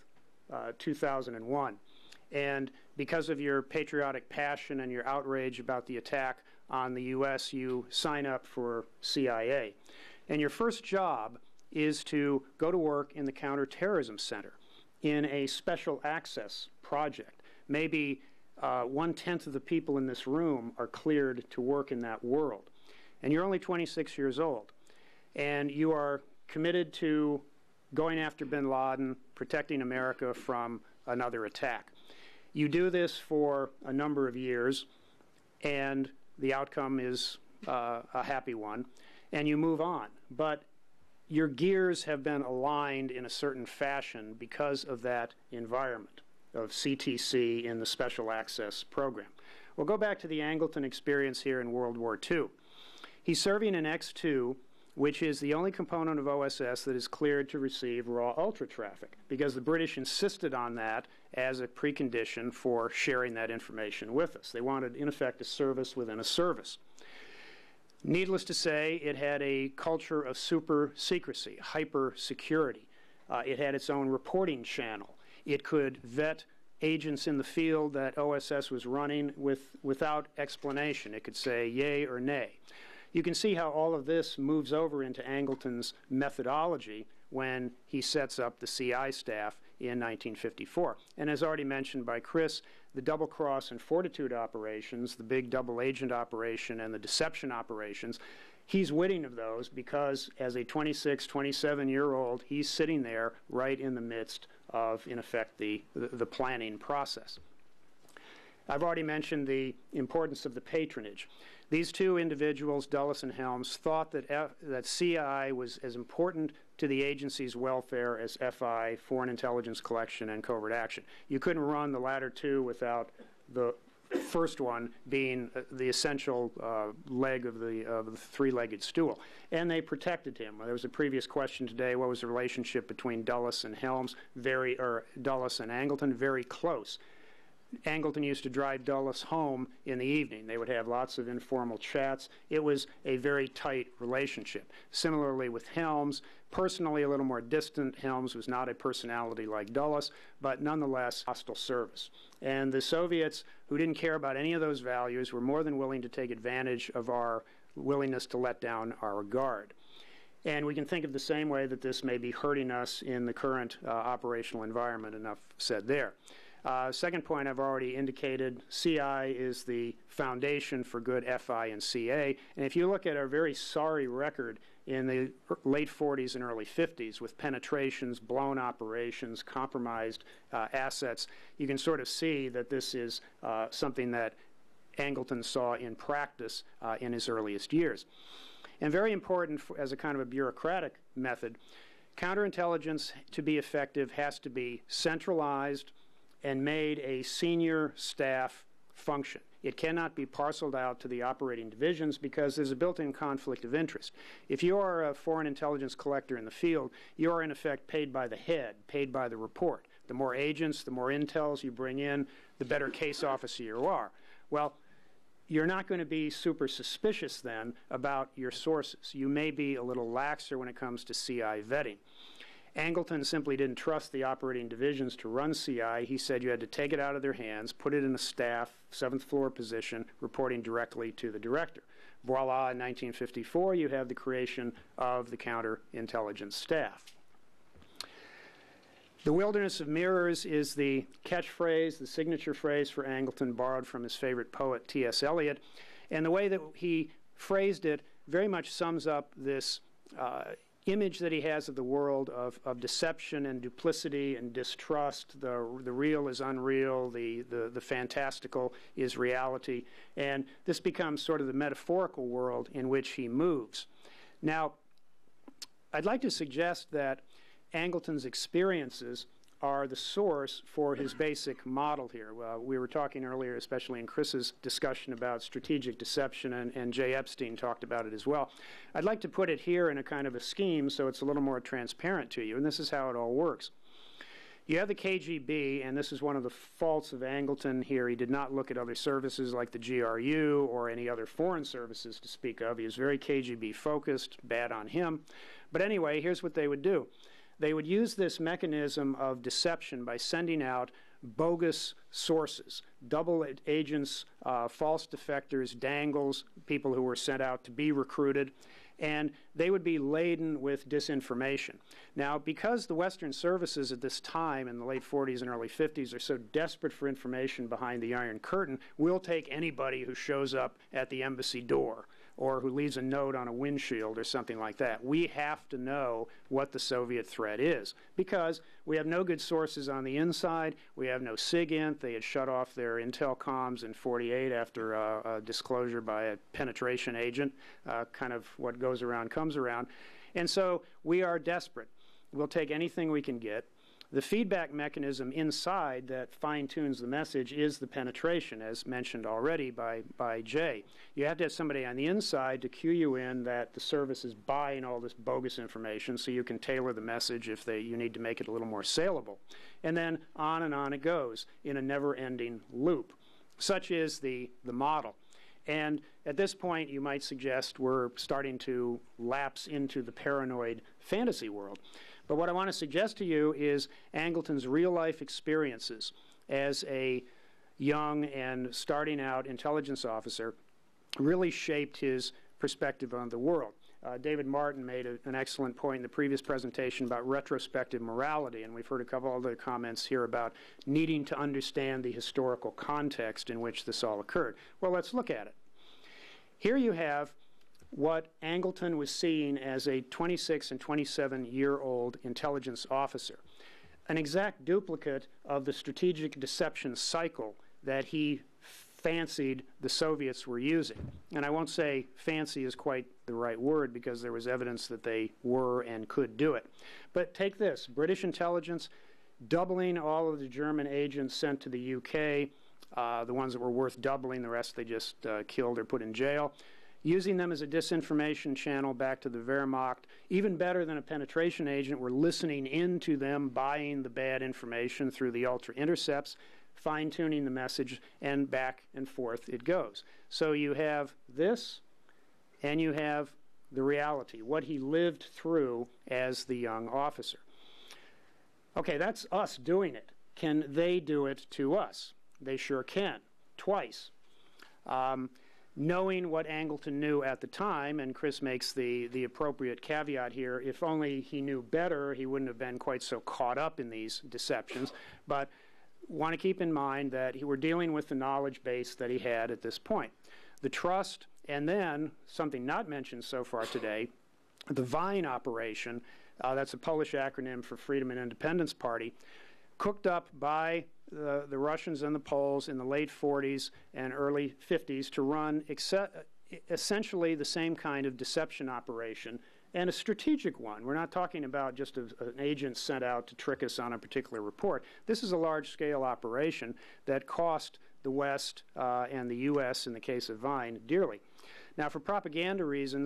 2001, and because of your patriotic passion and your outrage about the attack on the U.S., you sign up for CIA. And your first job is to go to work in the Counterterrorism Center in a special access project. Maybe 1/10 of the people in this room are cleared to work in that world. And you're only 26 years old. And you are committed to going after bin Laden, protecting America from another attack. You do this for a number of years, and the outcome is a happy one, and you move on. But your gears have been aligned in a certain fashion because of that environment of CTC in the Special Access Program. We'll go back to the Angleton experience here in World War II. He's serving in X-2, which is the only component of OSS that is cleared to receive raw ultra traffic, because the British insisted on that as a precondition for sharing that information with us. They wanted, in effect, a service within a service. Needless to say, it had a culture of super secrecy, hyper security. It had its own reporting channel. It could vet agents in the field that OSS was running without explanation. It could say yay or nay. You can see how all of this moves over into Angleton's methodology when he sets up the CI staff in 1954. And as already mentioned by Chris, the double cross and fortitude operations, the big double agent operation and the deception operations, he's witting of those because as a 26, 27-year-old, he's sitting there right in the midst of, in effect, the planning process. I've already mentioned the importance of the patronage. These two individuals, Dulles and Helms, thought that CI was as important to the agency's welfare as FI, Foreign Intelligence Collection, and Covert Action. You couldn't run the latter two without the first one being the essential leg of the three-legged stool. And they protected him. There was a previous question today, what was the relationship between Dulles and Helms? Dulles and Angleton, very close. Angleton used to drive Dulles home in the evening. They would have lots of informal chats. It was a very tight relationship. Similarly with Helms, personally a little more distant. Helms was not a personality like Dulles, but nonetheless hostile service. And the Soviets, who didn't care about any of those values, were more than willing to take advantage of our willingness to let down our guard. And we can think of the same way that this may be hurting us in the current operational environment. Enough said there. Second point I've already indicated, CI is the foundation for good FI and CA. And if you look at our very sorry record in the late 40s and early 50s with penetrations, blown operations, compromised assets, you can sort of see that this is something that Angleton saw in practice in his earliest years. And very important as a kind of a bureaucratic method, counterintelligence to be effective has to be centralized and made a senior staff function. It cannot be parceled out to the operating divisions because there's a built-in conflict of interest. If you are a foreign intelligence collector in the field, you are in effect paid by the head, paid by the report. The more agents, the more intels you bring in, the better case officer you are. Well, you're not going to be super suspicious then about your sources. You may be a little laxer when it comes to CI vetting. Angleton simply didn't trust the operating divisions to run CI. He said you had to take it out of their hands, put it in a staff, 7th floor position, reporting directly to the director. Voila, in 1954, you have the creation of the Counterintelligence staff. The wilderness of mirrors is the catchphrase, the signature phrase for Angleton, borrowed from his favorite poet, T.S. Eliot. And the way that he phrased it very much sums up this image that he has of the world of deception and duplicity and distrust. The real is unreal, the fantastical is reality. And this becomes sort of the metaphorical world in which he moves. Now, I'd like to suggest that Angleton's experiences are the source for his basic model here. We were talking earlier, especially in Chris's discussion, about strategic deception, and Jay Epstein talked about it as well. I'd like to put it here in a kind of a scheme so it's a little more transparent to you, and this is how it all works. You have the KGB, and this is one of the faults of Angleton here. He did not look at other services like the GRU or any other foreign services to speak of. He was very KGB focused, bad on him. But anyway, here's what they would do. They would use this mechanism of deception by sending out bogus sources, double agents, false defectors, dangles, people who were sent out to be recruited, and they would be laden with disinformation. Now, because the Western services at this time in the late 40s and early 50s are so desperate for information behind the Iron Curtain, we'll take anybody who shows up at the embassy door or who leaves a note on a windshield or something like that. We have to know what the Soviet threat is because we have no good sources on the inside. We have no SIGINT. They had shut off their intel comms in '48 after a disclosure by a penetration agent, kind of what goes around comes around. And so we are desperate. We'll take anything we can get. The feedback mechanism inside that fine-tunes the message is the penetration, as mentioned already by Jay. You have to have somebody on the inside to cue you in that the service is buying all this bogus information so you can tailor the message if you need to make it a little more saleable. And then on it goes in a never-ending loop. Such is the model. And at this point, you might suggest we're starting to lapse into the paranoid fantasy world. But what I want to suggest to you is Angleton's real-life experiences as a young and starting out intelligence officer really shaped his perspective on the world. David Martin made an excellent point in the previous presentation about retrospective morality, and we've heard a couple other comments here about needing to understand the historical context in which this all occurred. Well, let's look at it. Here you have what Angleton was seeing as a 26 and 27-year-old intelligence officer, an exact duplicate of the strategic deception cycle that he fancied the Soviets were using. And I won't say fancy is quite the right word because there was evidence that they were and could do it. But take this, British intelligence doubling all of the German agents sent to the UK, the ones that were worth doubling, the rest they just killed or put in jail, using them as a disinformation channel back to the Wehrmacht. Even better than a penetration agent, we're listening into them, buying the bad information through the ultra-intercepts, fine-tuning the message, and back and forth it goes. So you have this, and you have the reality, what he lived through as the young officer. Okay, that's us doing it. Can they do it to us? They sure can, twice. Knowing what Angleton knew at the time, and Chris makes the appropriate caveat here, if only he knew better, he wouldn't have been quite so caught up in these deceptions. But want to keep in mind that we're dealing with the knowledge base that he had at this point. The trust, and then, something not mentioned so far today, the Vine operation, that's a Polish acronym for Freedom and Independence Party, cooked up by the Russians and the Poles in the late 40s and early 50s to run essentially the same kind of deception operation, and a strategic one. We're not talking about just an agent sent out to trick us on a particular report. This is a large-scale operation that cost the West and the U.S., in the case of Vine, dearly. Now, for propaganda reasons,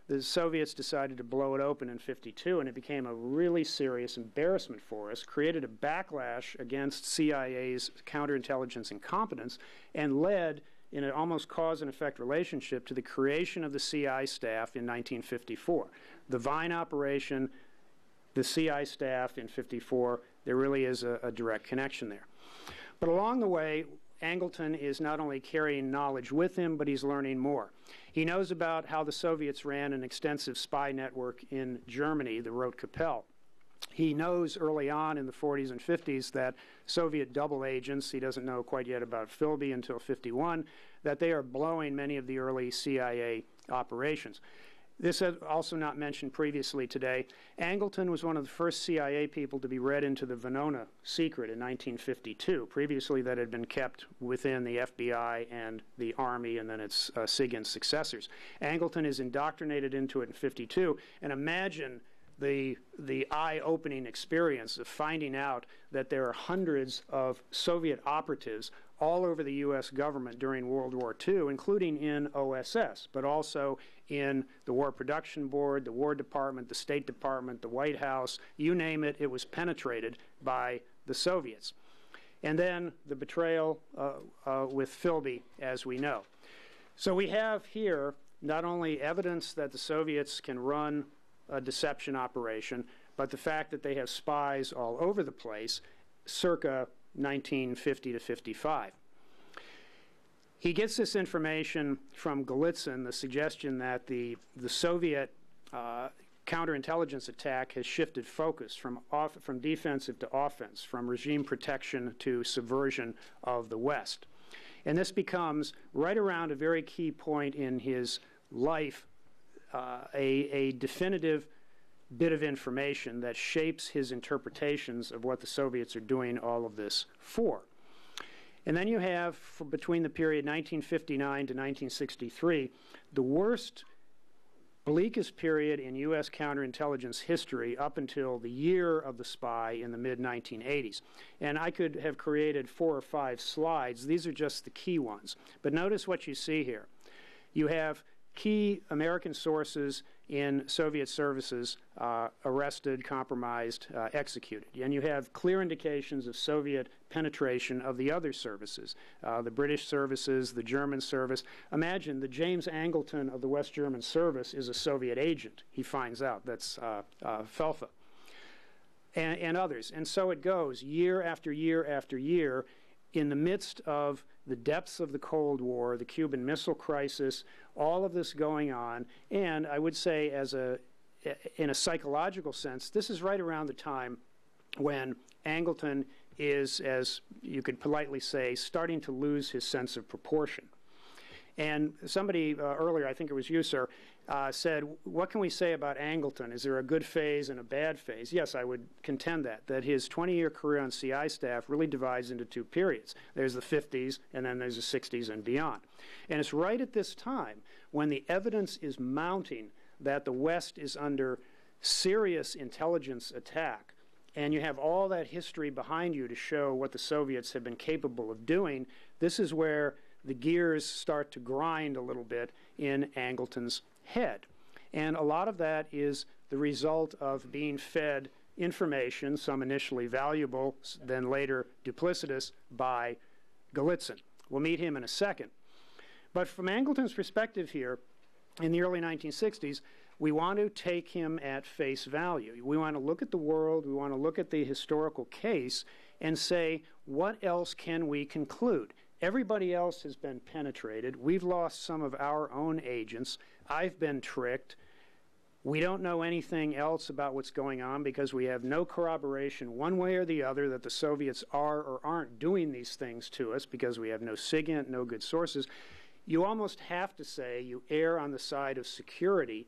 the Soviets decided to blow it open in '52, and it became a really serious embarrassment for us, created a backlash against CIA's counterintelligence incompetence, and led in an almost cause and effect relationship to the creation of the CI staff in 1954. The Vine operation, the CI staff in '54, there really is a direct connection there. But along the way, Angleton is not only carrying knowledge with him, but he's learning more. He knows about how the Soviets ran an extensive spy network in Germany, the Rote Kapelle. He knows early on in the 40s and 50s that Soviet double agents, he doesn't know quite yet about Philby until '51, that they are blowing many of the early CIA operations. This is also not mentioned previously today. Angleton was one of the first CIA people to be read into the Venona secret in 1952. Previously, that had been kept within the FBI and the Army and then its SIG successors. Angleton is indoctrinated into it in '52, and imagine the eye-opening experience of finding out that there are hundreds of Soviet operatives all over the U.S. government during World War II, including in OSS, but also in the War Production Board, the War Department, the State Department, the White House, you name it, it was penetrated by the Soviets. And then the betrayal with Philby, as we know. So we have here not only evidence that the Soviets can run a deception operation, but the fact that they have spies all over the place circa 1950 to 55. He gets this information from Golitsyn, the suggestion that the Soviet counterintelligence attack has shifted focus from defensive to offense, from regime protection to subversion of the West. And this becomes, right around a very key point in his life, a definitive bit of information that shapes his interpretations of what the Soviets are doing all of this for. And then you have, between the period 1959 to 1963, the worst, bleakest period in U.S. counterintelligence history up until the year of the spy in the mid-1980s. And I could have created 4 or 5 slides. These are just the key ones. But notice what you see here. You have key American sources in Soviet services arrested, compromised, executed. And you have clear indications of Soviet penetration of the other services, the British services, the German service. Imagine the James Angleton of the West German service is a Soviet agent. He finds out. That's Felfa. And others. And so it goes year after year after year in the midst of the depths of the Cold War, the Cuban Missile Crisis, all of this going on. And I would say, in a psychological sense, this is right around the time when Angleton is, as you could politely say, starting to lose his sense of proportion. And somebody earlier, I think it was you, sir, said, what can we say about Angleton? Is there a good phase and a bad phase? Yes, I would contend that his 20-year career on CI staff really divides into 2 periods. There's the 50s, and then there's the 60s and beyond. And it's right at this time when the evidence is mounting that the West is under serious intelligence attack, and you have all that history behind you to show what the Soviets have been capable of doing. This is where the gears start to grind a little bit in Angleton's head. And a lot of that is the result of being fed information, some initially valuable, then later duplicitous, by Golitsyn. We'll meet him in a second. But from Angleton's perspective here, in the early 1960s, we want to take him at face value. We want to look at the world, we want to look at the historical case and say, what else can we conclude? Everybody else has been penetrated. We've lost some of our own agents. I've been tricked. We don't know anything else about what's going on because we have no corroboration one way or the other that the Soviets are or aren't doing these things to us because we have no SIGINT, no good sources. You almost have to say you err on the side of security,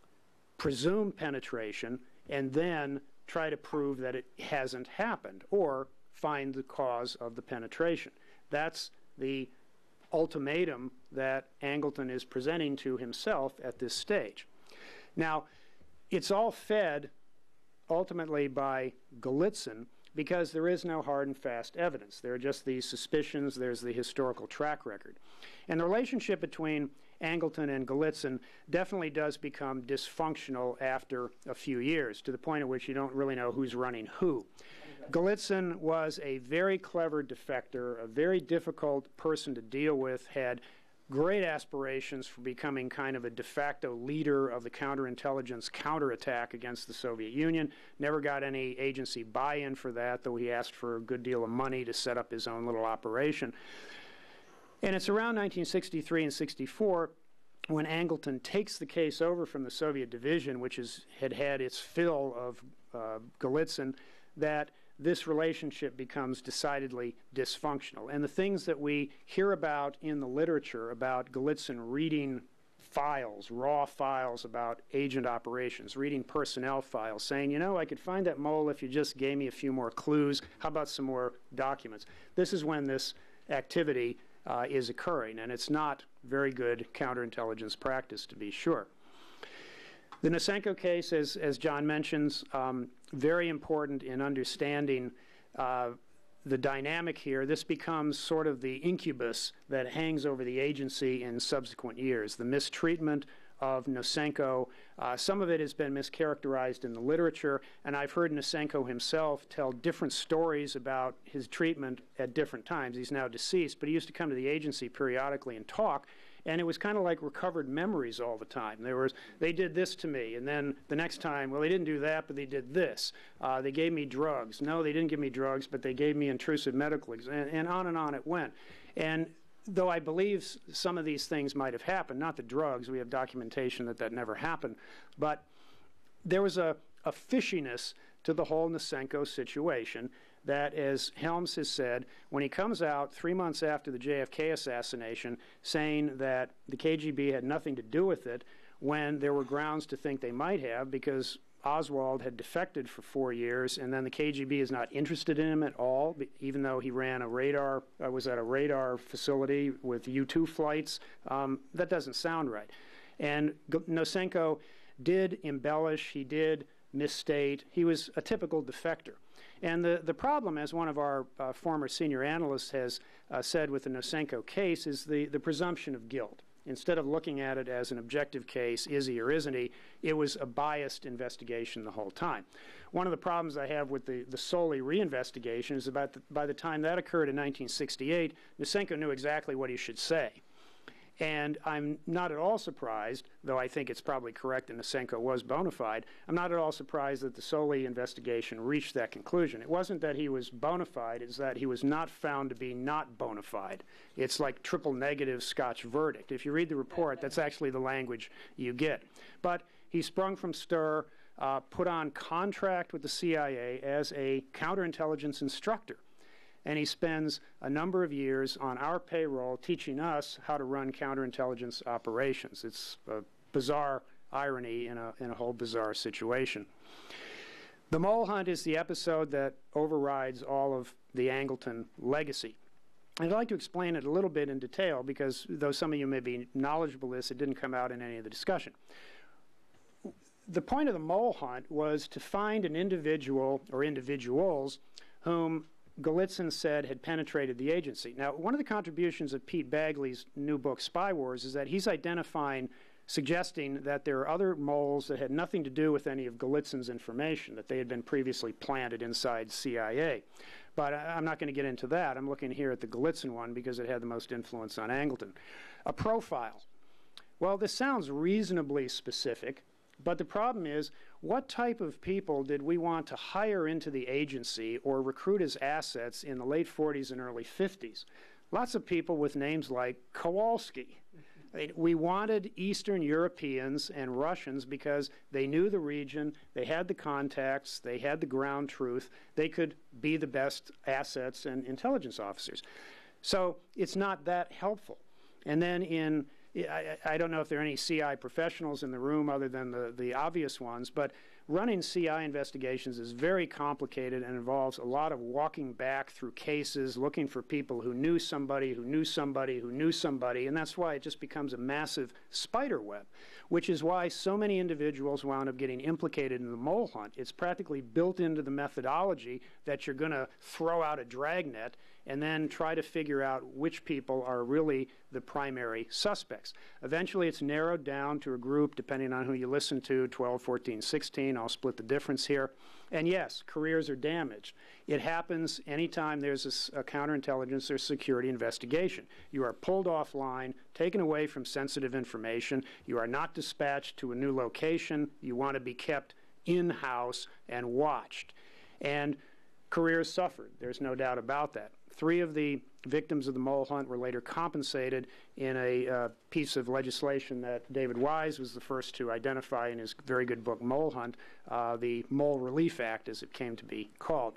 presume penetration, and then try to prove that it hasn't happened or find the cause of the penetration. That's the ultimatum that Angleton is presenting to himself at this stage. Now, it's all fed ultimately by Golitsyn, because there is no hard and fast evidence. There are just these suspicions. There's the historical track record. And the relationship between Angleton and Gallitzin definitely does become dysfunctional after a few years, to the point at which you don't really know who's running who. Gallitzin was a very clever defector, a very difficult person to deal with, had great aspirations for becoming kind of a de facto leader of the counterintelligence counterattack against the Soviet Union. Never got any agency buy-in for that, though he asked for a good deal of money to set up his own little operation. And it's around 1963 and 64 when Angleton takes the case over from the Soviet division, which had had its fill of Gallitzin, that this relationship becomes decidedly dysfunctional. And the things that we hear about in the literature about Gallitzin reading files, raw files about agent operations, reading personnel files, saying, you know, I could find that mole if you just gave me a few more clues. How about some more documents? This is when this activity is occurring, and it's not very good counterintelligence practice, to be sure. The Nosenko case, as John mentions, very important in understanding the dynamic here. This becomes sort of the incubus that hangs over the agency in subsequent years. The mistreatment of Nosenko, some of it has been mischaracterized in the literature, and I've heard Nosenko himself tell different stories about his treatment at different times. He's now deceased, but he used to come to the agency periodically and talk. And it was kind of like recovered memories all the time. They did this to me, and then the next time, well, they didn't do that, but they did this. They gave me drugs. No, they didn't give me drugs, but they gave me intrusive medical exam, and on it went. And though I believe some of these things might have happened, not the drugs, we have documentation that never happened, but there was a fishiness to the whole Nosenko situation that, as Helms has said, when he comes out 3 months after the JFK assassination saying that the KGB had nothing to do with it, when there were grounds to think they might have, because Oswald had defected for 4 years, and then the KGB is not interested in him at all, even though he ran a radar, was at a radar facility with U-2 flights. That doesn't sound right. And Nosenko did embellish, he did misstate, he was a typical defector. And the problem, as one of our former senior analysts has said with the Nosenko case, is the presumption of guilt. Instead of looking at it as an objective case, is he or isn't he, it was a biased investigation the whole time. One of the problems I have with the Soley reinvestigation is about by the time that occurred in 1968, Nosenko knew exactly what he should say. And I'm not at all surprised, though I think it's probably correct that Nosenko was bona fide, I'm not at all surprised that the Soley investigation reached that conclusion. It wasn't that he was bona fide, it's that he was not found to be not bona fide. It's like triple negative Scotch verdict. If you read the report, that's actually the language you get. But he sprung from stir, put on contract with the CIA as a counterintelligence instructor. And he spends a number of years on our payroll teaching us how to run counterintelligence operations. It's a bizarre irony in a whole bizarre situation. The mole hunt is the episode that overrides all of the Angleton legacy. I'd like to explain it a little bit in detail because though some of you may be knowledgeable of this, it didn't come out in any of the discussion. The point of the mole hunt was to find an individual or individuals whom Gallitzin said had penetrated the agency. Now, one of the contributions of Pete Bagley's new book, Spy Wars, is that he's suggesting that there are other moles that had nothing to do with any of Gallitzin's information, that they had been previously planted inside CIA. But I'm not going to get into that. I'm looking here at the Gallitzin one because it had the most influence on Angleton. A profile. Well, this sounds reasonably specific, but the problem is, what type of people did we want to hire into the agency or recruit as assets in the late 40s and early 50s? Lots of people with names like Kowalski. We wanted Eastern Europeans and Russians because they knew the region, they had the contacts, they had the ground truth, they could be the best assets and intelligence officers. So it's not that helpful. And then in I don't know if there are any CI professionals in the room other than the obvious ones, but running CI investigations is very complicated and involves a lot of walking back through cases, looking for people who knew somebody, who knew somebody, who knew somebody, and that's why it just becomes a massive spider web, which is why so many individuals wound up getting implicated in the mole hunt. It's practically built into the methodology that you're going to throw out a dragnet and then try to figure out which people are really the primary suspects. Eventually, it's narrowed down to a group, depending on who you listen to, 12, 14, 16. I'll split the difference here. And yes, careers are damaged. It happens anytime there's a counterintelligence or security investigation. You are pulled offline, taken away from sensitive information. You are not dispatched to a new location. You want to be kept in-house and watched. And careers suffered. There's no doubt about that. 3 of the victims of the mole hunt were later compensated in a piece of legislation that David Wise was the first to identify in his very good book, Mole Hunt, the Mole Relief Act, as it came to be called.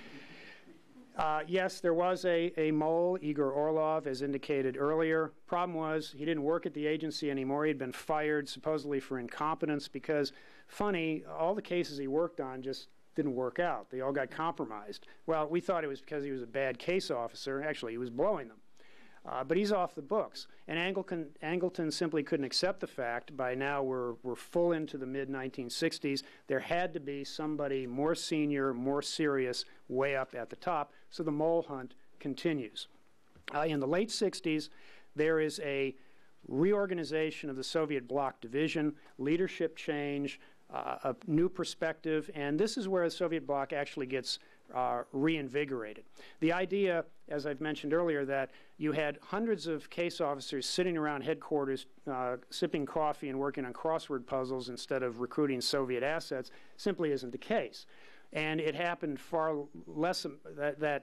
Yes, there was a mole, Igor Orlov, as indicated earlier. Problem was, he didn't work at the agency anymore. He'd been fired, supposedly for incompetence, because, funny, all the cases he worked on just didn't work out. They all got compromised. Well, we thought it was because he was a bad case officer. Actually, he was blowing them. But he's off the books. And Angleton simply couldn't accept the fact. By now, we're full into the mid-1960s. There had to be somebody more senior, more serious, way up at the top. So the mole hunt continues. In the late 60s, there is a reorganization of the Soviet bloc division, leadership change, a new perspective, and this is where the Soviet bloc actually gets reinvigorated. The idea, as I've mentioned earlier, that you had hundreds of case officers sitting around headquarters sipping coffee and working on crossword puzzles instead of recruiting Soviet assets simply isn't the case. And it happened far less, that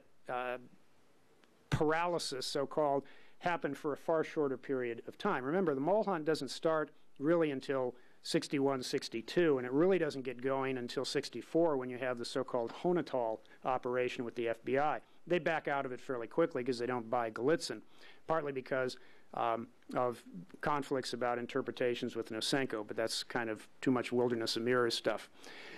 paralysis, so-called, happened for a far shorter period of time. Remember, the mole hunt doesn't start really until 61, 62, and it really doesn't get going until 64 when you have the so-called Honetal operation with the FBI. They back out of it fairly quickly because they don't buy Gallitzin, partly because of conflicts about interpretations with Nosenko, but that's kind of too much wilderness of mirrors stuff.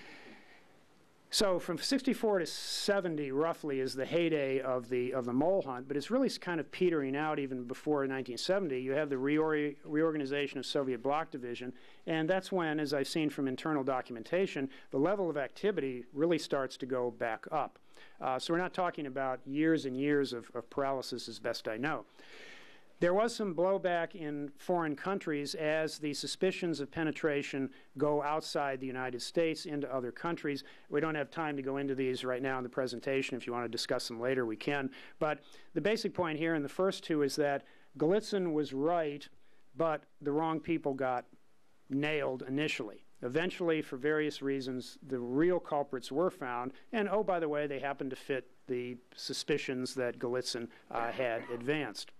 So from 64 to 70, roughly, is the heyday of the mole hunt, but it's really kind of petering out even before 1970. You have the reorganization of Soviet bloc division, and that's when, as I've seen from internal documentation, the level of activity really starts to go back up. So we're not talking about years and years of paralysis, as best I know. There was some blowback in foreign countries as the suspicions of penetration go outside the United States into other countries. We don't have time to go into these right now in the presentation. If you want to discuss them later, we can. But the basic point here in the first 2 is that Gallitzin was right, but the wrong people got nailed initially. Eventually, for various reasons, the real culprits were found, and oh, by the way, they happened to fit the suspicions that Gallitzin had advanced.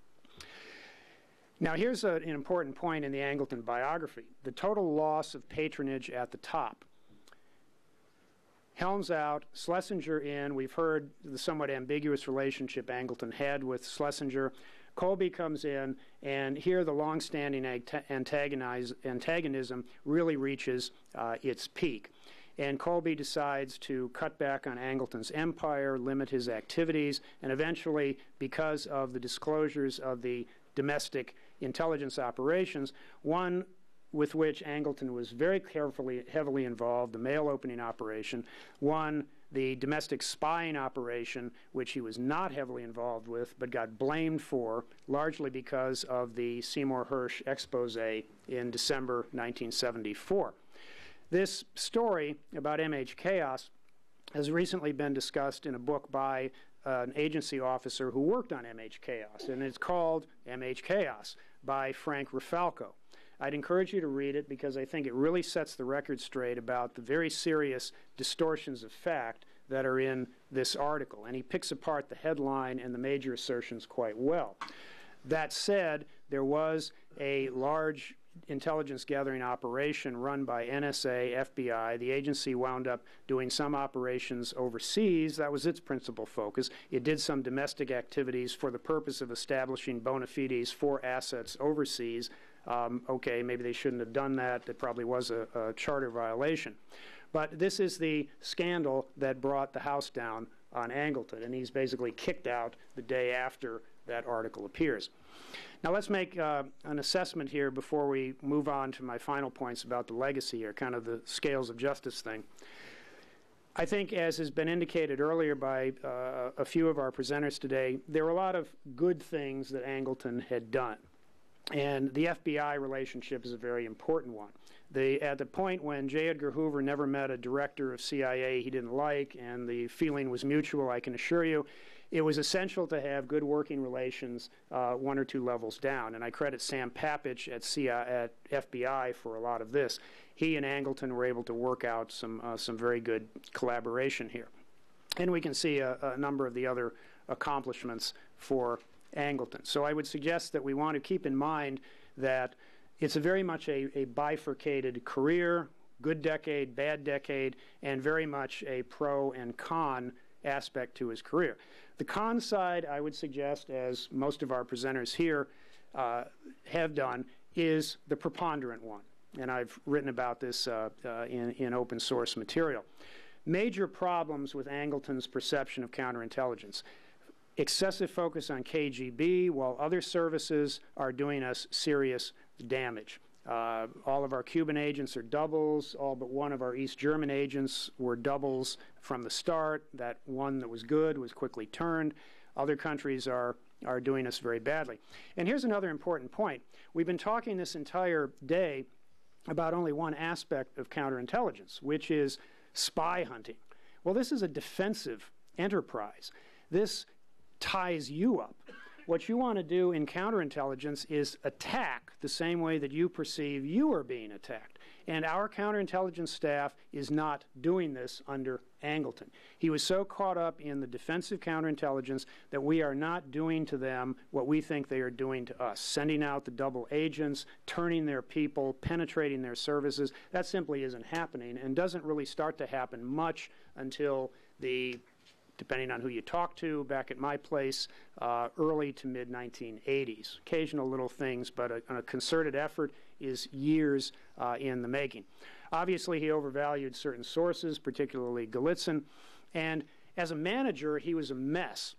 Now, here's an important point in the Angleton biography: the total loss of patronage at the top. Helms out, Schlesinger in. We've heard the somewhat ambiguous relationship Angleton had with Schlesinger. Colby comes in, and here the long-standing antagonism really reaches its peak. And Colby decides to cut back on Angleton's empire, limit his activities, and eventually, because of the disclosures of the domestic intelligence operations, one with which Angleton was very heavily involved, the mail opening operation, one, the domestic spying operation, which he was not heavily involved with but got blamed for, largely because of the Seymour Hersh expose in December 1974. This story about MH Chaos has recently been discussed in a book by an agency officer who worked on MH Chaos, and it's called MH Chaos by Frank Rafalco. I'd encourage you to read it because I think it really sets the record straight about the very serious distortions of fact that are in this article, and he picks apart the headline and the major assertions quite well. That said, there was a large intelligence gathering operation run by NSA, FBI. The agency wound up doing some operations overseas. That was its principal focus. It did some domestic activities for the purpose of establishing bona fides for assets overseas. Okay, maybe they shouldn't have done that. It probably was a charter violation. But this is the scandal that brought the House down on Angleton, and he's basically kicked out the day after that article appears. Now let's make an assessment here before we move on to my final points about the legacy here, kind of the scales of justice thing. I think, as has been indicated earlier by a few of our presenters today, there were a lot of good things that Angleton had done. And the FBI relationship is a very important one. At the point when J. Edgar Hoover never met a director of CIA he didn't like, and the feeling was mutual, I can assure you, it was essential to have good working relations one or two levels down. And I credit Sam Papich at FBI for a lot of this. He and Angleton were able to work out some very good collaboration here. And we can see a number of the other accomplishments for Angleton. So I would suggest that we want to keep in mind that it's very much a bifurcated career, good decade, bad decade, and very much a pro and con aspect to his career. The con side, I would suggest, as most of our presenters here have done, is the preponderant one. And I've written about this in open source material. Major problems with Angleton's perception of counterintelligence. Excessive focus on KGB while other services are doing us serious damage. All of our Cuban agents are doubles. All but one of our East German agents were doubles from the start. That one that was good was quickly turned. Other countries are doing us very badly. And here's another important point. We've been talking this entire day about only one aspect of counterintelligence, which is spy hunting. Well, this is a defensive enterprise. This ties you up. What you want to do in counterintelligence is attack the same way that you perceive you are being attacked. And our counterintelligence staff is not doing this under Angleton. He was so caught up in the defensive counterintelligence that we are not doing to them what we think they are doing to us, sending out the double agents, turning their people, penetrating their services. That simply isn't happening and doesn't really start to happen much until depending on who you talk to, back at my place, early to mid-1980s. Occasional little things, but a concerted effort is years in the making. Obviously, he overvalued certain sources, particularly Gallitzin, and as a manager, he was a mess.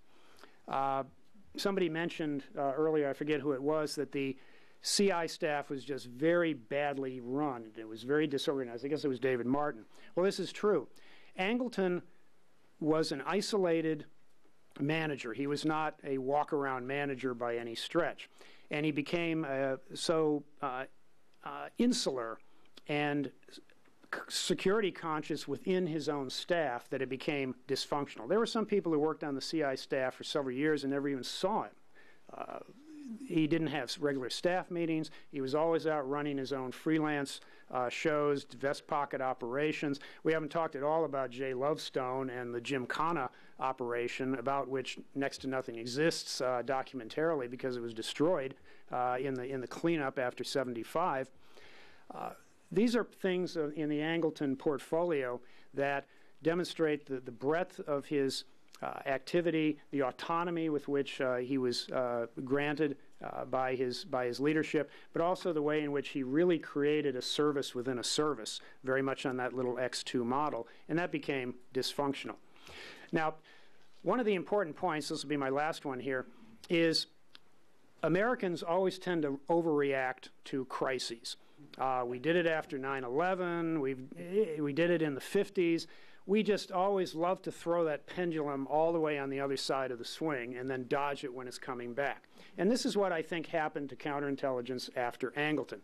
Somebody mentioned earlier, I forget who it was, that the CI staff was just very badly run. It was very disorganized. I guess it was David Martin. Well, this is true. Angleton was an isolated manager. He was not a walk-around manager by any stretch. And he became so insular and security conscious within his own staff that it became dysfunctional. There were some people who worked on the CI staff for several years and never even saw him. He didn't have regular staff meetings. He was always out running his own freelance shows, vest pocket operations. We haven't talked at all about Jay Lovestone and the Gymkhana operation, about which next to nothing exists documentarily because it was destroyed in the cleanup after '75. These are things in the Angleton portfolio that demonstrate the breadth of his activity, the autonomy with which he was granted by his leadership, but also the way in which he really created a service within a service, very much on that little X2 model, and that became dysfunctional. Now, one of the important points, this will be my last one here, is Americans always tend to overreact to crises. We did it after 9/11, we did it in the 50s. We just always love to throw that pendulum all the way on the other side of the swing and then dodge it when it's coming back. And this is what I think happened to counterintelligence after Angleton.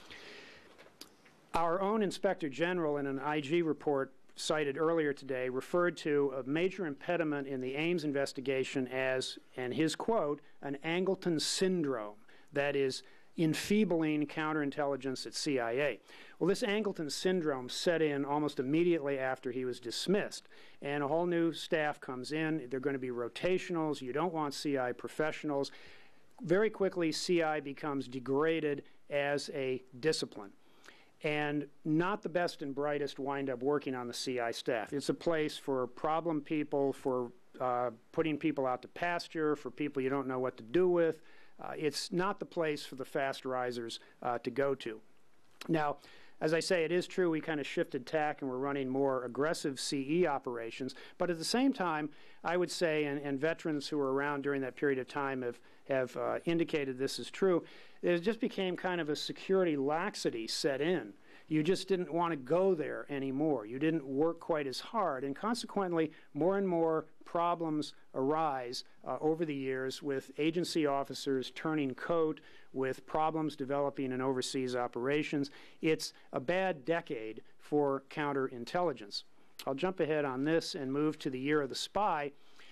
Our own Inspector General, in an IG report cited earlier today, referred to a major impediment in the Ames investigation as, and his quote, an Angleton syndrome, that is, enfeebling counterintelligence at CIA. Well, this Angleton syndrome set in almost immediately after he was dismissed, and a whole new staff comes in. They're going to be rotationals. You don't want CI professionals. very quickly CI becomes degraded as a discipline. And not the best and brightest wind up working on the CI staff. It's a place for problem people, for putting people out to pasture, for people you don't know what to do with. It's not the place for the fast risers to go to. Now, as I say, it is true we kind of shifted tack and we're running more aggressive CE operations, but at the same time, I would say, and veterans who were around during that period of time have indicated this is true, it just became kind of a security laxity set in. You just didn't want to go there anymore. You didn't work quite as hard, and consequently, more and more problems arise over the years with agency officers turning coat, with problems developing in overseas operations. It's a bad decade for counterintelligence. I'll jump ahead on this and move to the year of the spy.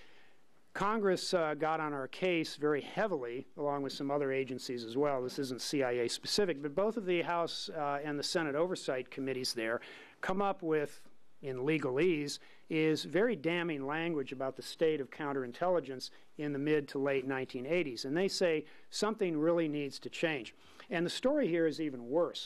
Congress got on our case very heavily, along with some other agencies as well. This isn't CIA specific, but both of the House and the Senate Oversight Committees there come up with, in legalese, is very damning language about the state of counterintelligence in the mid to late 1980s. And they say something really needs to change. And the story here is even worse.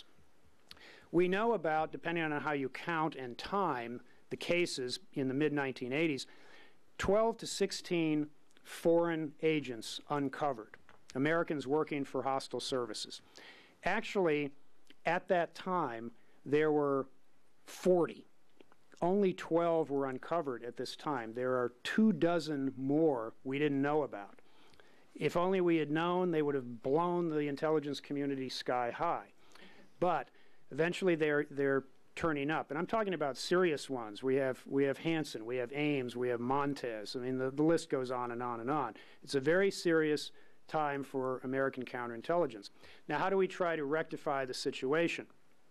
We know about, depending on how you count and time the cases in the mid-1980s, 12 to 16 foreign agents uncovered, Americans working for hostile services. Actually, at that time, there were 40. Only 12 were uncovered at this time. There are 24 more we didn't know about. If only we had known, they would have blown the intelligence community sky high. But eventually they're turning up. And I'm talking about serious ones. We have Hansen, we have Ames, we have Montez. I mean, the list goes on and on and on. It's a very serious time for American counterintelligence. Now, how do we try to rectify the situation?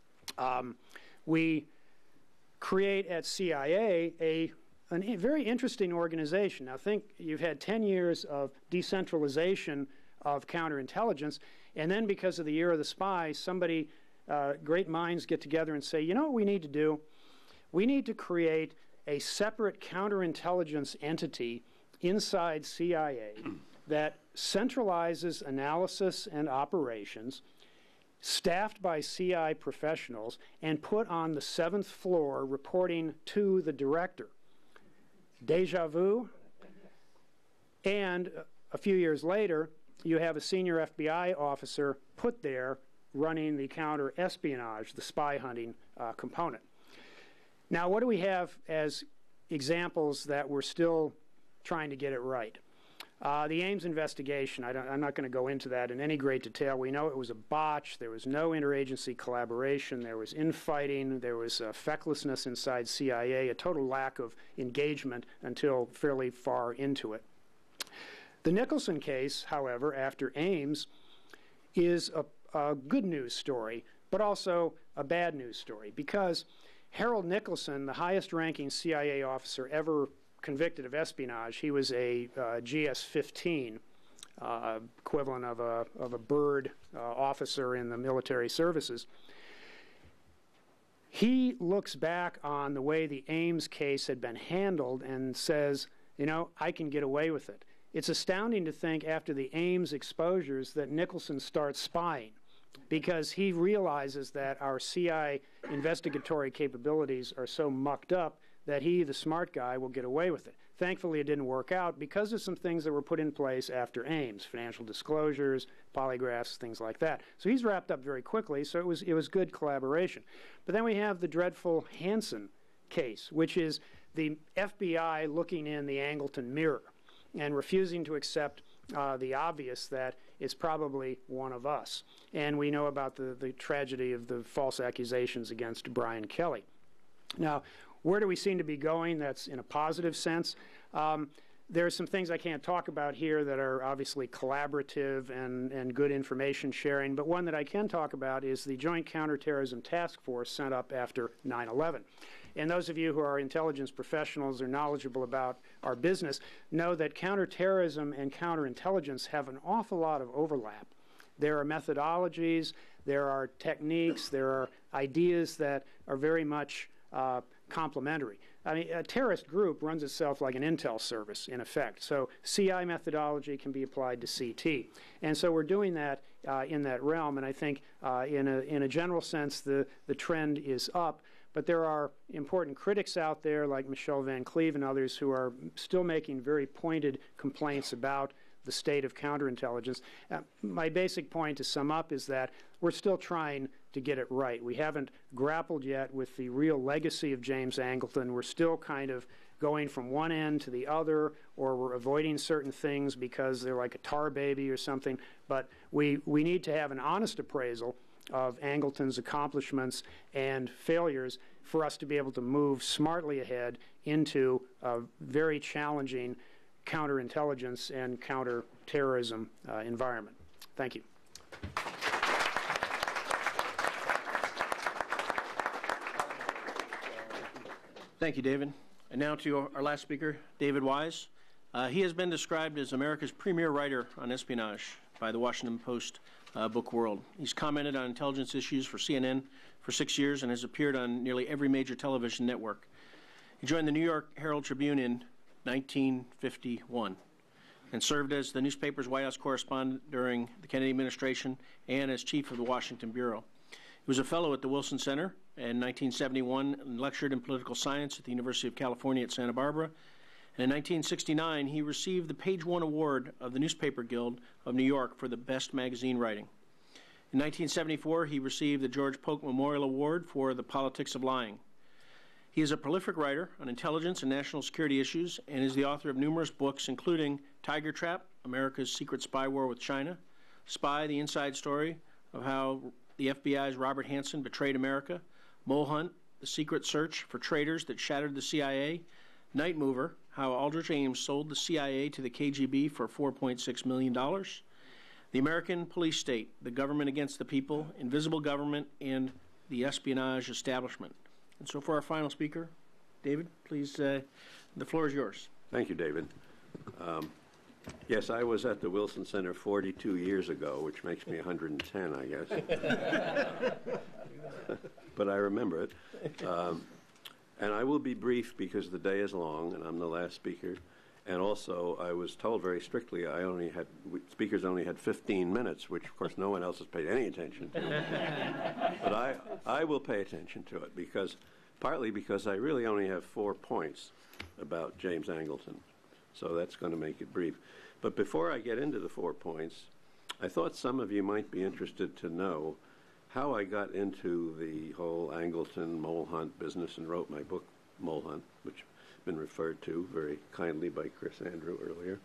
We create at CIA a very interesting organization. Now, think you've had 10 years of decentralization of counterintelligence, and then because of the year of the spy, great minds get together and say, you know what we need to do? We need to create a separate counterintelligence entity inside CIA that centralizes analysis and operations, staffed by CI professionals, and put on the 7th floor reporting to the director. Deja vu? And a few years later, you have a senior FBI officer put there running the counter-espionage, the spy hunting component. Now, what do we have as examples that we're still trying to get it right? The Ames investigation, I'm not going to go into that in any great detail. We know it was a botch. There was no interagency collaboration. There was infighting. There was fecklessness inside CIA, a total lack of engagement until fairly far into it. The Nicholson case, however, after Ames, is a good news story, but also a bad news story, because Harold Nicholson, the highest-ranking CIA officer ever convicted of espionage, he was a GS-15, equivalent of a bird officer in the military services. He looks back on the way the Ames case had been handled and says, you know, I can get away with it. It's astounding to think after the Ames exposures that Nicholson starts spying, because he realizes that our CI investigatory capabilities are so mucked up that he, the smart guy, will get away with it. Thankfully, it didn't work out because of some things that were put in place after Ames, financial disclosures, polygraphs, things like that. So he's wrapped up very quickly, so it was good collaboration. But then we have the dreadful Hansen case, which is the FBI looking in the Angleton mirror and refusing to accept the obvious that it's probably one of us. And we know about the tragedy of the false accusations against Brian Kelly. Now, where do we seem to be going? That's in a positive sense. There are some things I can't talk about here that are obviously collaborative and good information sharing, but one that I can talk about is the Joint Counterterrorism Task Force sent up after 9/11. And those of you who are intelligence professionals or knowledgeable about our business know that counterterrorism and counterintelligence have an awful lot of overlap. There are methodologies, there are techniques, there are ideas that are very much complementary. I mean, a terrorist group runs itself like an intel service, in effect. So CI methodology can be applied to CT. And so we're doing that in that realm, and I think in a general sense, the trend is up. But there are important critics out there like Michelle Van Cleve and others who are still making very pointed complaints about the state of counterintelligence. My basic point to sum up is that we're still trying to get it right. We haven't grappled yet with the real legacy of James Angleton. We're still kind of going from one end to the other, or we're avoiding certain things because they're like a tar baby or something. But we need to have an honest appraisal of Angleton's accomplishments and failures for us to be able to move smartly ahead into a very challenging counterintelligence and counterterrorism environment. Thank you. Thank you, David. And now to our last speaker, David Wise. He has been described as America's premier writer on espionage by the Washington Post book world. He's commented on intelligence issues for CNN for 6 years and has appeared on nearly every major television network. He joined the New York Herald Tribune in 1951 and served as the newspaper's White House correspondent during the Kennedy administration and as chief of the Washington Bureau. He was a fellow at the Wilson Center in 1971 and lectured in political science at the University of California at Santa Barbara. And in 1969, he received the Page One Award of the Newspaper Guild of New York for the best magazine writing. In 1974, he received the George Polk Memorial Award for The Politics of Lying. He is a prolific writer on intelligence and national security issues and is the author of numerous books, including Tiger Trap, America's Secret Spy War with China, Spy, the Inside Story of How the FBI's Robert Hanssen Betrayed America, Mole Hunt, The Secret Search for Traitors That Shattered the CIA, Night Mover, How Aldrich Ames Sold the CIA to the KGB for $4.6 million, The American Police State, The Government Against the People, Invisible Government, and the Espionage Establishment. And so for our final speaker, David, please, the floor is yours. Thank you, David. Yes, I was at the Wilson Center 42 years ago, which makes me 110, I guess. But I remember it. And I will be brief because the day is long, and I'm the last speaker. And also, I was told very strictly speakers only had 15 minutes, which, of course, no one else has paid any attention to. But I will pay attention to it, partly because I really only have 4 points about James Angleton. So that's going to make it brief. But before I get into the 4 points, I thought some of you might be interested to know how I got into the whole Angleton mole hunt business and wrote my book, Mole Hunt, which has been referred to very kindly by Chris Andrew earlier.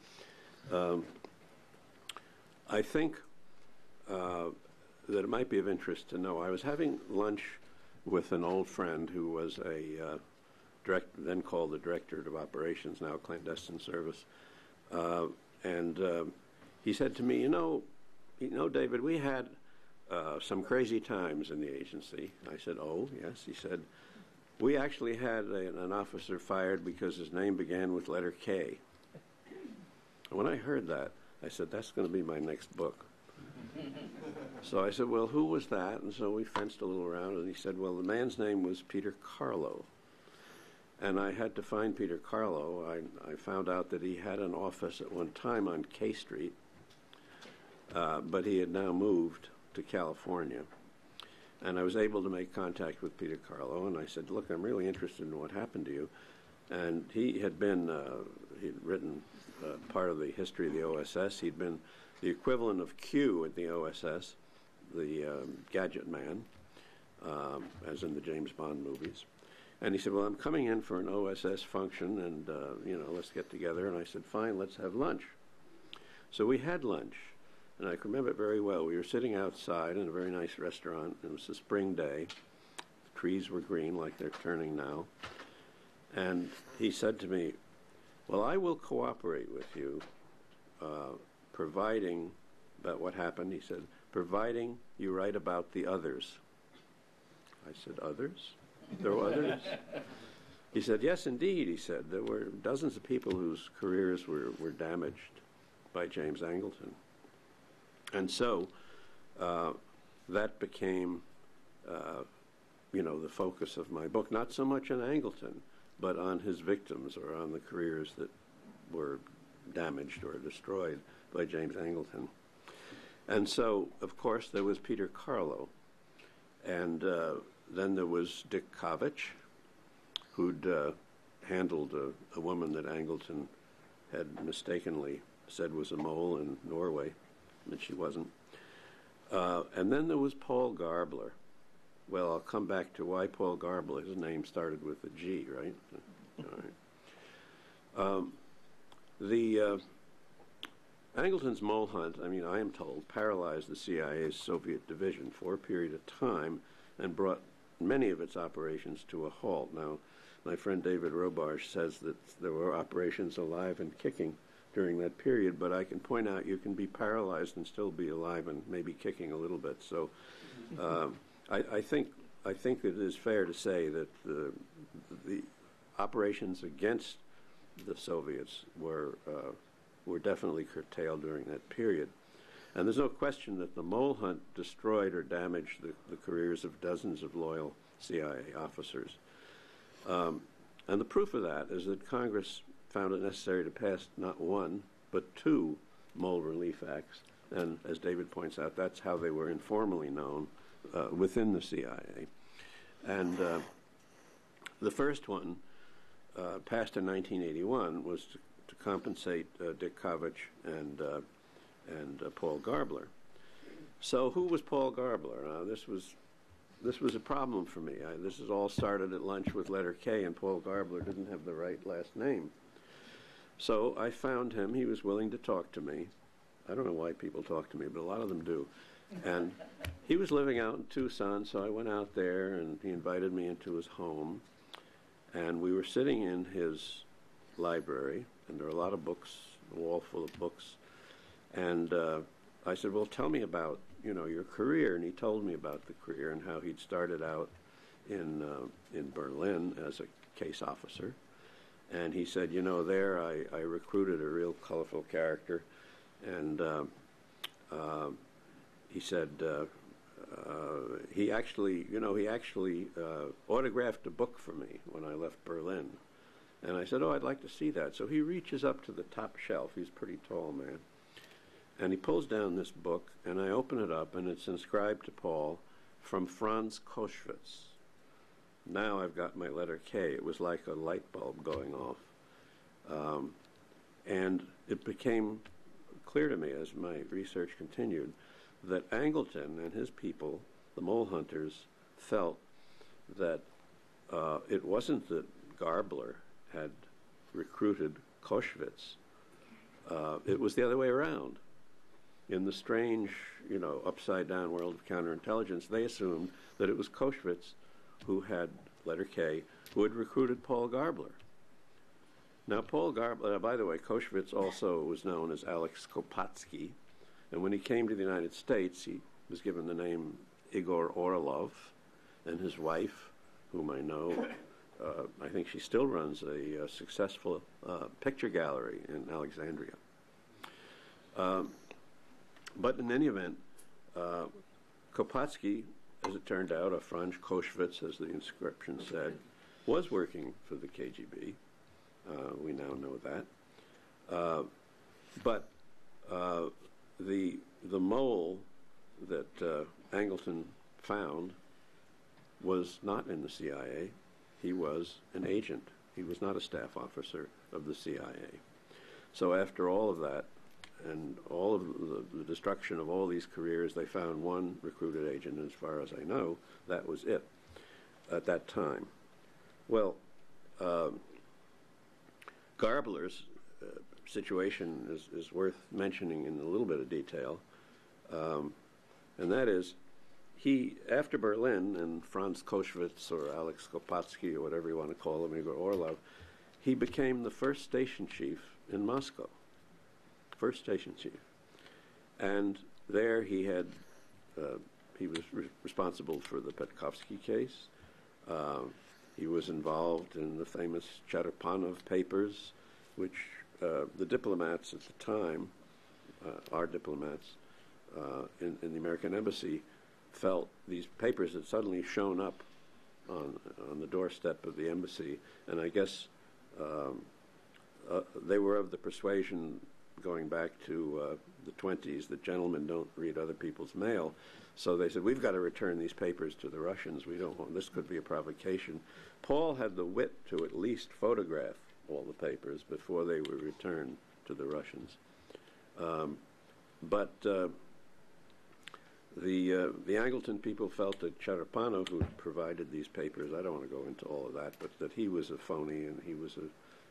I think that it might be of interest to know. I was having lunch with an old friend who was a then called the Director of Operations, now Clandestine Service. And he said to me, you know, David, we had some crazy times in the agency. I said, oh, yes. He said, we actually had an officer fired because his name began with letter K. And when I heard that, I said, that's going to be my next book. So I said, well, who was that? And so we fenced a little around, and he said, well, the man's name was Peter Carlo. And I had to find Peter Carlo. I found out that he had an office at one time on K Street, but he had now moved to California. And I was able to make contact with Peter Carlo, and I said, look, I'm really interested in what happened to you. And he had been, he'd written part of the history of the OSS. He'd been the equivalent of Q at the OSS, the gadget man, as in the James Bond movies. And he said, well, I'm coming in for an OSS function, and, let's get together. And I said, fine, let's have lunch. So we had lunch, and I can remember it very well. We were sitting outside in a very nice restaurant. It was a spring day. The trees were green like they're turning now. And he said to me, well, I will cooperate with you, providing, about what happened, he said, providing you write about the others. I said, others? There were others? He said, yes, indeed, he said. There were dozens of people whose careers were damaged by James Angleton. And so that became, the focus of my book. Not so much on Angleton, but on his victims or on the careers that were damaged or destroyed by James Angleton. And so, of course, there was Peter Carlo. And then there was Dick Kovich, who'd handled a woman that Angleton had mistakenly said was a mole in Norway, and she wasn't. And then there was Paul Garbler. Well, I'll come back to why Paul Garbler. His name started with a G, right? All right. The Angleton's mole hunt, I mean, I am told, paralyzed the CIA's Soviet division for a period of time and brought many of its operations to a halt. Now, my friend David Robarge says that there were operations alive and kicking during that period, but I can point out you can be paralyzed and still be alive and maybe kicking a little bit. So I think it is fair to say that the operations against the Soviets were definitely curtailed during that period. And there's no question that the mole hunt destroyed or damaged the careers of dozens of loyal CIA officers. And the proof of that is that Congress found it necessary to pass not one, but two mole relief acts. And as David points out, that's how they were informally known within the CIA. And the first one, passed in 1981, was to compensate Dick Kovich and Paul Garbler. So who was Paul Garbler? This was a problem for me. This has all started at lunch with letter K, and Paul Garbler didn't have the right last name. So I found him. He was willing to talk to me. I don't know why people talk to me, but a lot of them do. And he was living out in Tucson, so I went out there, and he invited me into his home. And we were sitting in his library, and there were a lot of books, a wall full of books. And I said, well, tell me about, your career. And he told me about the career and how he'd started out in Berlin as a case officer. And he said, there I recruited a real colorful character. And he said he actually autographed a book for me when I left Berlin. And I said, I'd like to see that. So he reaches up to the top shelf. He's a pretty tall man. And he pulls down this book, and I open it up, and it's inscribed to Paul, from Franz Koschwitz. Now I've got my letter K. It was like a light bulb going off. And it became clear to me as my research continued that Angleton and his people, the mole hunters, felt that it wasn't that Garbler had recruited Koschwitz. It was the other way around. In the strange, upside-down world of counterintelligence, they assumed that it was Koschwitz who had, letter K, who had recruited Paul Garbler. Now, Paul Garbler, by the way, Koschwitz also was known as Alex Kopatsky, and when he came to the United States, he was given the name Igor Orlov, and his wife, whom I know, I think she still runs a successful picture gallery in Alexandria. But in any event, Kopatsky, as it turned out, or Franz Koschwitz, as the inscription said, was working for the KGB. We now know that. But the mole that Angleton found was not in the CIA. He was an agent. He was not a staff officer of the CIA. So after all of that, and all of the destruction of all these careers, they found one recruited agent, and as far as I know, that was it at that time. Well, Garbler's situation is worth mentioning in a little bit of detail, and that is, he, after Berlin and Franz Koschwitz or Alex Kopatsky or whatever you want to call him, Igor Orlov, he became the first station chief in Moscow. First station chief. And there he had, he was responsible for the Petkovsky case. He was involved in the famous Cherepanov papers, which the diplomats at the time, our diplomats in the American embassy, felt these papers had suddenly shown up on the doorstep of the embassy, and I guess they were of the persuasion, going back to the 20s, that gentlemen don't read other people's mail. So they said, we've got to return these papers to the Russians. We don't want, this could be a provocation. Paul had the wit to at least photograph all the papers before they were returned to the Russians. But the Angleton people felt that Cherepano, who provided these papers, I don't want to go into all of that, but that he was a phony and he was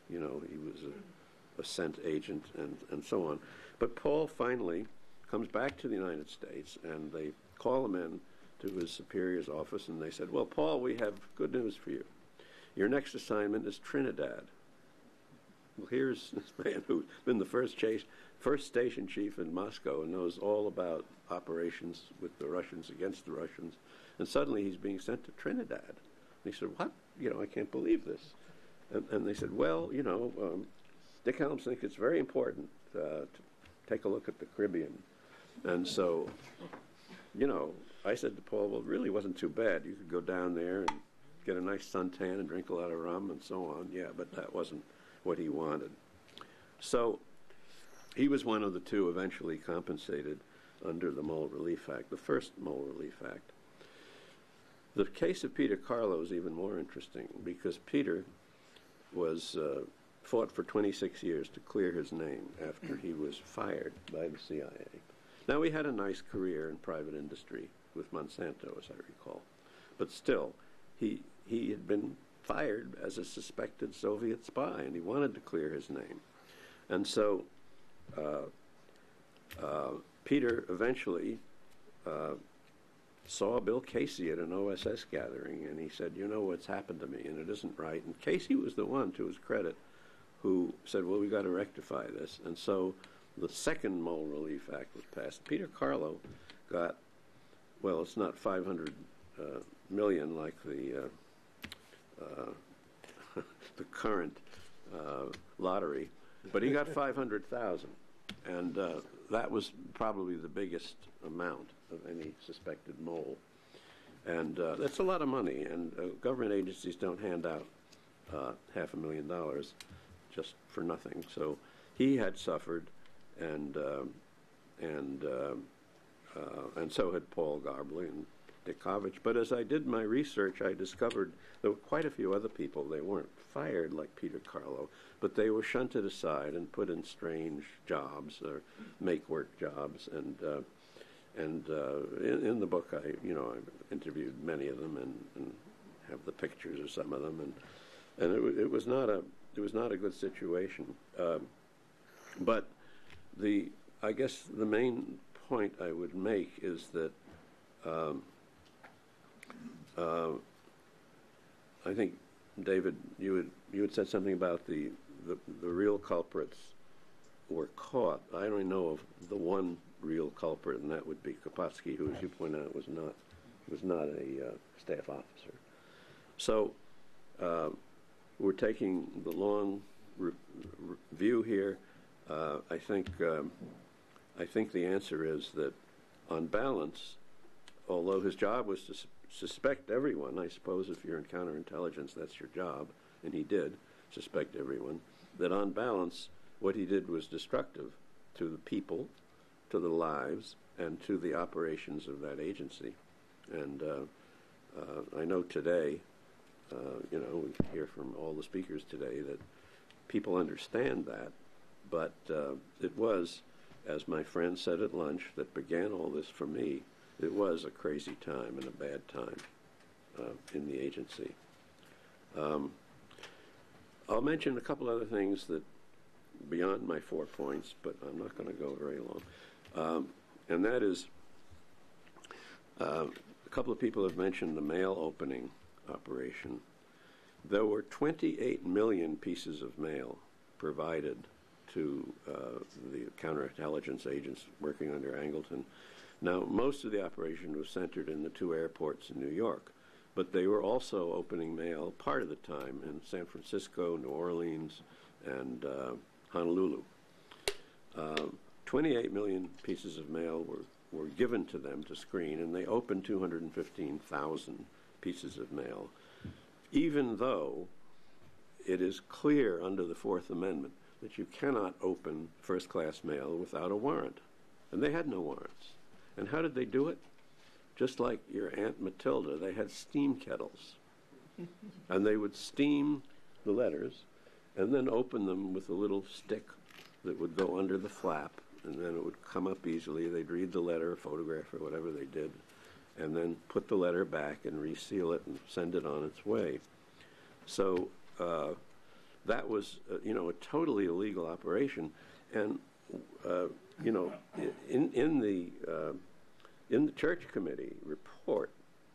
a sent agent and so on. But Paul finally comes back to the United States, and they call him in to his superior's office, and they said, well, Paul, we have good news for you. Your next assignment is Trinidad. Well, here's this man who's been the first station chief in Moscow and knows all about operations with the Russians, against the Russians, and suddenly he's being sent to Trinidad. And he said, what? I can't believe this. And they said, well, Dick Helms thinks it's very important to take a look at the Caribbean. And so, I said to Paul, well, it really wasn't too bad. You could go down there and get a nice suntan and drink a lot of rum and so on. Yeah, but that wasn't what he wanted. So he was one of the two eventually compensated under the Mole Relief Act, the first Mole Relief Act. The case of Peter Carlo is even more interesting because Peter was fought for 26 years to clear his name after he was fired by the CIA. Now, he had a nice career in private industry with Monsanto, as I recall, but still, he had been fired as a suspected Soviet spy, and he wanted to clear his name. And so Peter eventually saw Bill Casey at an OSS gathering, and he said, what's happened to me, and it isn't right. And Casey was the one, to his credit, who said, well, we've got to rectify this. And so the second Mole Relief Act was passed. Peter Carlo got, well, it's not 500 million like the the current lottery, but he got 500,000, and that was probably the biggest amount of any suspected mole. And that's a lot of money, and government agencies don't hand out $500,000 just for nothing. So he had suffered, and so had Paul Garbley and Dick Kovich. But as I did my research, I discovered there were quite a few other people. They weren't fired like Peter Carlo, but they were shunted aside and put in strange jobs or make-work jobs. And in the book, I interviewed many of them and have the pictures of some of them. And it was not a good situation. But I guess the main point I would make is that I think, David, you had said something about the real culprits were caught. I only know of the one real culprit, and that would be Kapotsky, who, as you point out, was not a staff officer. So we're taking the long view here. I think the answer is that, on balance, although his job was to suspect everyone, I suppose if you're in counterintelligence, that's your job, and he did suspect everyone, that on balance, what he did was destructive to the people, to the lives, and to the operations of that agency. And I know today, we hear from all the speakers today that people understand that, but it was, as my friend said at lunch, that began all this for me. It was a crazy time and a bad time in the agency. I'll mention a couple other things that beyond my 4 points, but I'm not going to go very long. And that is, a couple of people have mentioned the mail opening operation. There were 28 million pieces of mail provided to the counterintelligence agents working under Angleton. Now, most of the operation was centered in the 2 airports in New York, but they were also opening mail part of the time in San Francisco, New Orleans, and Honolulu. 28 million pieces of mail were given to them to screen, and they opened 215,000 pieces of mail, even though it is clear under the Fourth Amendment that you cannot open first-class mail without a warrant. And they had no warrants. And how did they do it? Just like your Aunt Matilda, they had steam kettles. And they would steam the letters and then open them with a little stick that would go under the flap, and then it would come up easily. They'd read the letter, photograph, or whatever they did, and then put the letter back and reseal it and send it on its way. So that was, a totally illegal operation. And, in the Church Committee report,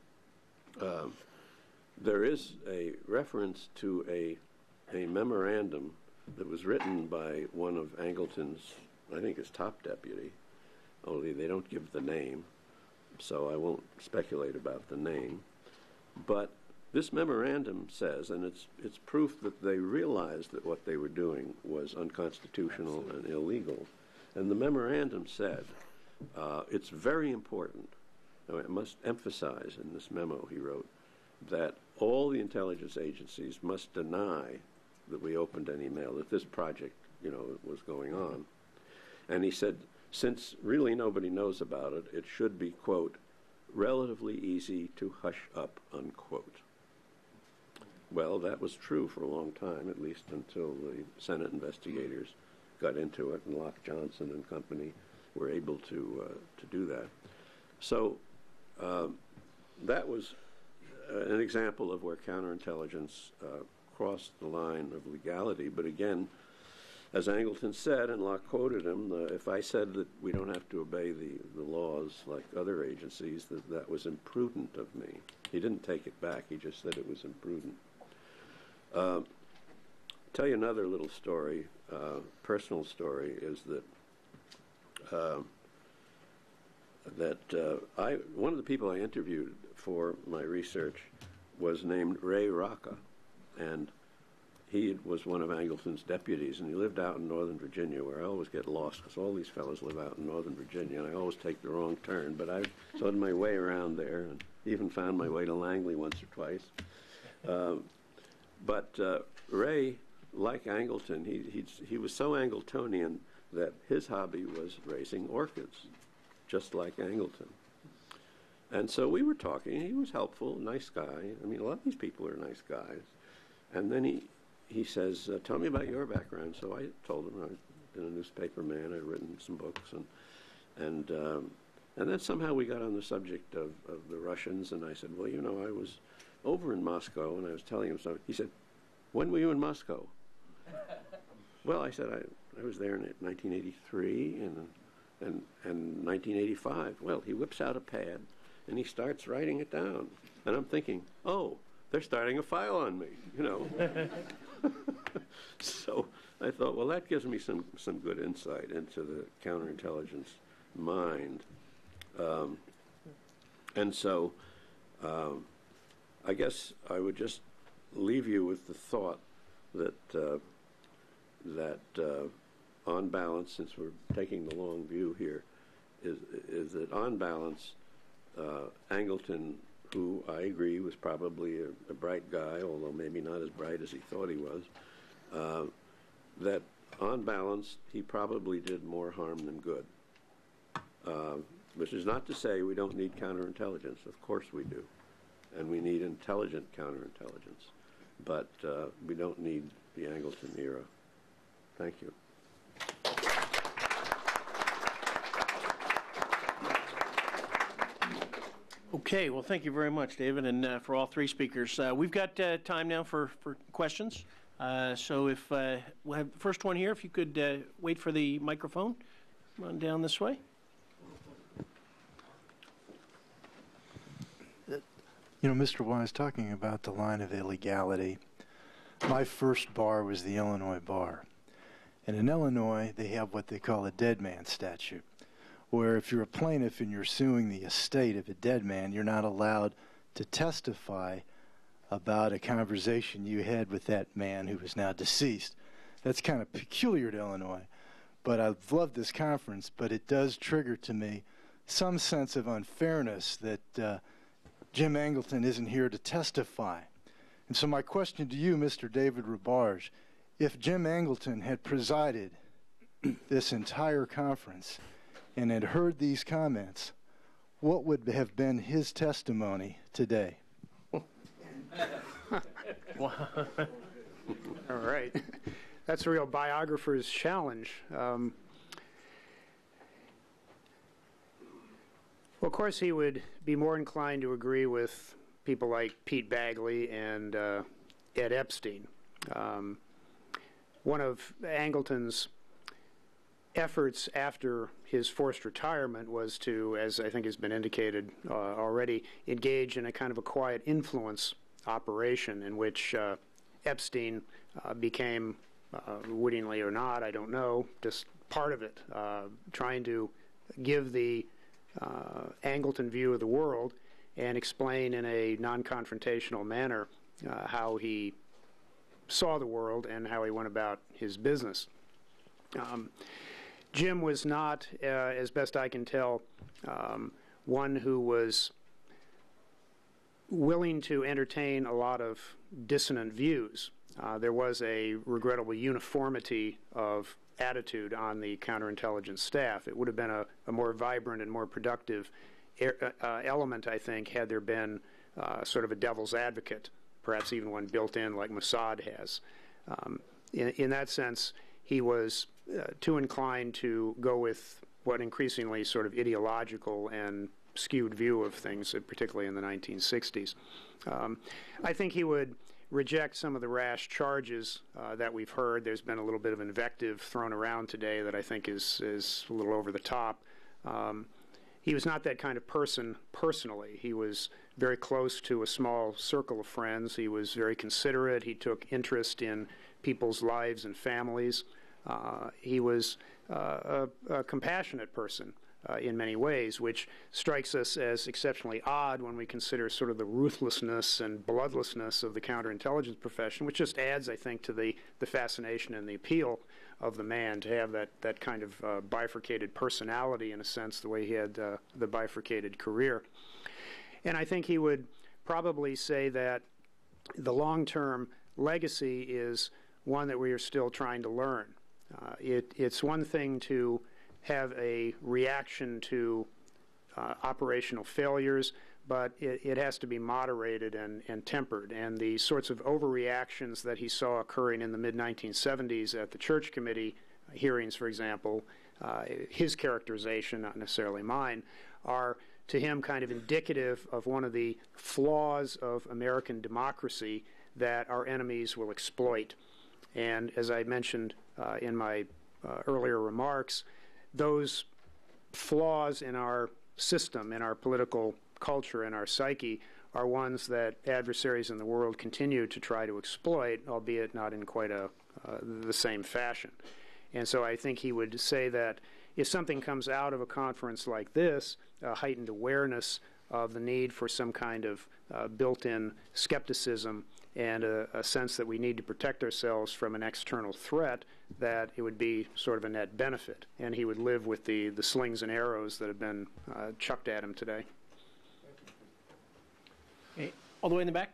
there is a reference to a memorandum that was written by one of Angleton's, I think his top deputy, only they don't give the name, so I won't speculate about the name. But this memorandum says, and it's proof that they realized that what they were doing was unconstitutional and illegal. And the memorandum said, it's very important, I must emphasize in this memo he wrote, that all the intelligence agencies must deny that we opened any mail, that this project, was going on. And he said, since really nobody knows about it, it should be, quote, relatively easy to hush up, unquote. Well, that was true for a long time, at least until the Senate investigators got into it, and Locke Johnson and company were able to do that. So that was an example of where counterintelligence crossed the line of legality. But again, as Angleton said, and Locke quoted him, if I said that we don't have to obey the laws like other agencies, that was imprudent of me. He didn't take it back. He just said it was imprudent. Tell you another little story, personal story, is that one of the people I interviewed for my research was named Ray Rocca, and he was one of Angleton's deputies, and he lived out in Northern Virginia, where I always get lost because all these fellows live out in Northern Virginia, and I always take the wrong turn. But I saw my way around there, and even found my way to Langley once or twice. But Ray, like Angleton, he was so Angletonian that his hobby was raising orchids, just like Angleton. And so we were talking. He was helpful, nice guy. I mean, a lot of these people are nice guys. And then he says, tell me about your background. So I told him I'd been a newspaper man. I'd written some books. And then somehow we got on the subject of the Russians. And I said, well, I was over in Moscow, and I was telling him something. He said, when were you in Moscow? Well, I said, I was there in 1983 and 1985. Well, he whips out a pad, and he starts writing it down. And I'm thinking, oh, they're starting a file on me, So I thought, well, that gives me some good insight into the counterintelligence mind. And so I guess I would just leave you with the thought that on balance, since we're taking the long view here, is that on balance, Angleton, who I agree was probably a bright guy, although maybe not as bright as he thought he was, that on balance, he probably did more harm than good. Which is not to say we don't need counterintelligence. Of course we do. And we need intelligent counterintelligence. But we don't need the Angleton era. Thank you. Okay, well, thank you very much, David, and for all three speakers. We've got time now for questions. So if we'll have the first one here, if you could wait for the microphone. Come on down this way. Mr. Wise, talking about the line of illegality, my first bar was the Illinois bar. And in Illinois, they have what they call a dead man statute, where if you're a plaintiff and you're suing the estate of a dead man, you're not allowed to testify about a conversation you had with that man who is now deceased. That's kind of peculiar to Illinois. But I've loved this conference, but it does trigger to me some sense of unfairness that Jim Angleton isn't here to testify. And so my question to you, Mr. David Robarge, if Jim Angleton had presided this entire conference and had heard these comments, what would have been his testimony today? All right. That's a real biographer's challenge. Well, of course, he would be more inclined to agree with people like Pete Bagley and Ed Epstein. One of Angleton's efforts after his forced retirement was to, as I think has been indicated already, engage in a kind of a quiet influence operation in which Epstein became, wittingly or not, I don't know, just part of it, trying to give the Angleton view of the world and explain in a non-confrontational manner how he saw the world and how he went about his business. Jim was not, as best I can tell, one who was willing to entertain a lot of dissonant views. There was a regrettable uniformity of attitude on the counterintelligence staff. It would have been a more vibrant and more productive element, I think, had there been sort of a devil's advocate, perhaps even one built in like Mossad has. In that sense, he was too inclined to go with what increasingly sort of ideological and skewed view of things, particularly in the 1960s. I think he would reject some of the rash charges that we've heard. There's been a little bit of invective thrown around today that I think is a little over the top. He was not that kind of person personally. He was very close to a small circle of friends. He was very considerate. He took interest in people's lives and families. He was a compassionate person in many ways, which strikes us as exceptionally odd when we consider sort of the ruthlessness and bloodlessness of the counterintelligence profession, which just adds, I think, to the fascination and the appeal of the man to have that kind of bifurcated personality, in a sense, the way he had the bifurcated career. And I think he would probably say that the long-term legacy is one that we are still trying to learn. It's one thing to have a reaction to operational failures, but it has to be moderated and tempered. And the sorts of overreactions that he saw occurring in the mid-1970s at the Church Committee hearings, for example, his characterization, not necessarily mine, are to him kind of indicative of one of the flaws of American democracy that our enemies will exploit. And as I mentioned in my earlier remarks, those flaws in our system, in our political culture, in our psyche, are ones that adversaries in the world continue to try to exploit, albeit not in quite the same fashion. And so I think he would say that if something comes out of a conference like this, a heightened awareness of the need for some kind of built-in skepticism and a sense that we need to protect ourselves from an external threat, that it would be sort of a net benefit. And he would live with the slings and arrows that have been chucked at him today. Okay. All the way in the back.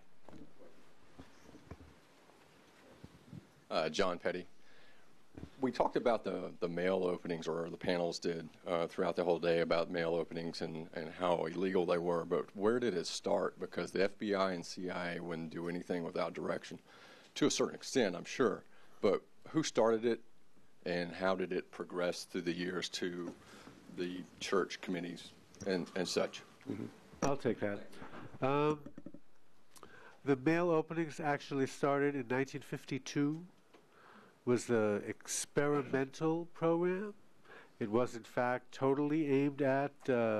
John Petty. We talked about the mail openings, or the panels did, throughout the whole day about mail openings and how illegal they were, but where did it start? Because the FBI and CIA wouldn't do anything without direction, to a certain extent, I'm sure. But who started it, and how did it progress through the years to the church committees and such? Mm-hmm. I'll take that. The mail openings actually started in 1952. Was the experimental program. It was, in fact, totally aimed at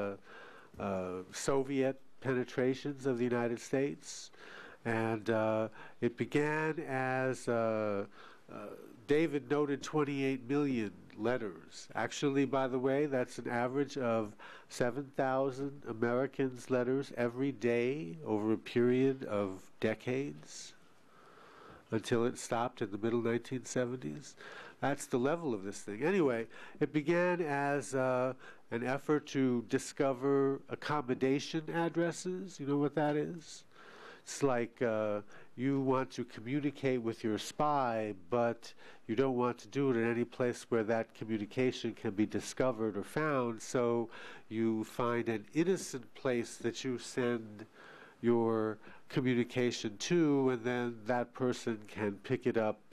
Soviet penetrations of the United States. And it began as, David noted, 28 million letters. Actually, by the way, that's an average of 7,000 Americans' letters every day over a period of decades. until it stopped in the middle 1970s. That's the level of this thing. Anyway, it began as an effort to discover accommodation addresses. You know what that is? It's like you want to communicate with your spy, but you don't want to do it in any place where that communication can be discovered or found, so you find an innocent place that you send your communication to, and then that person can pick it up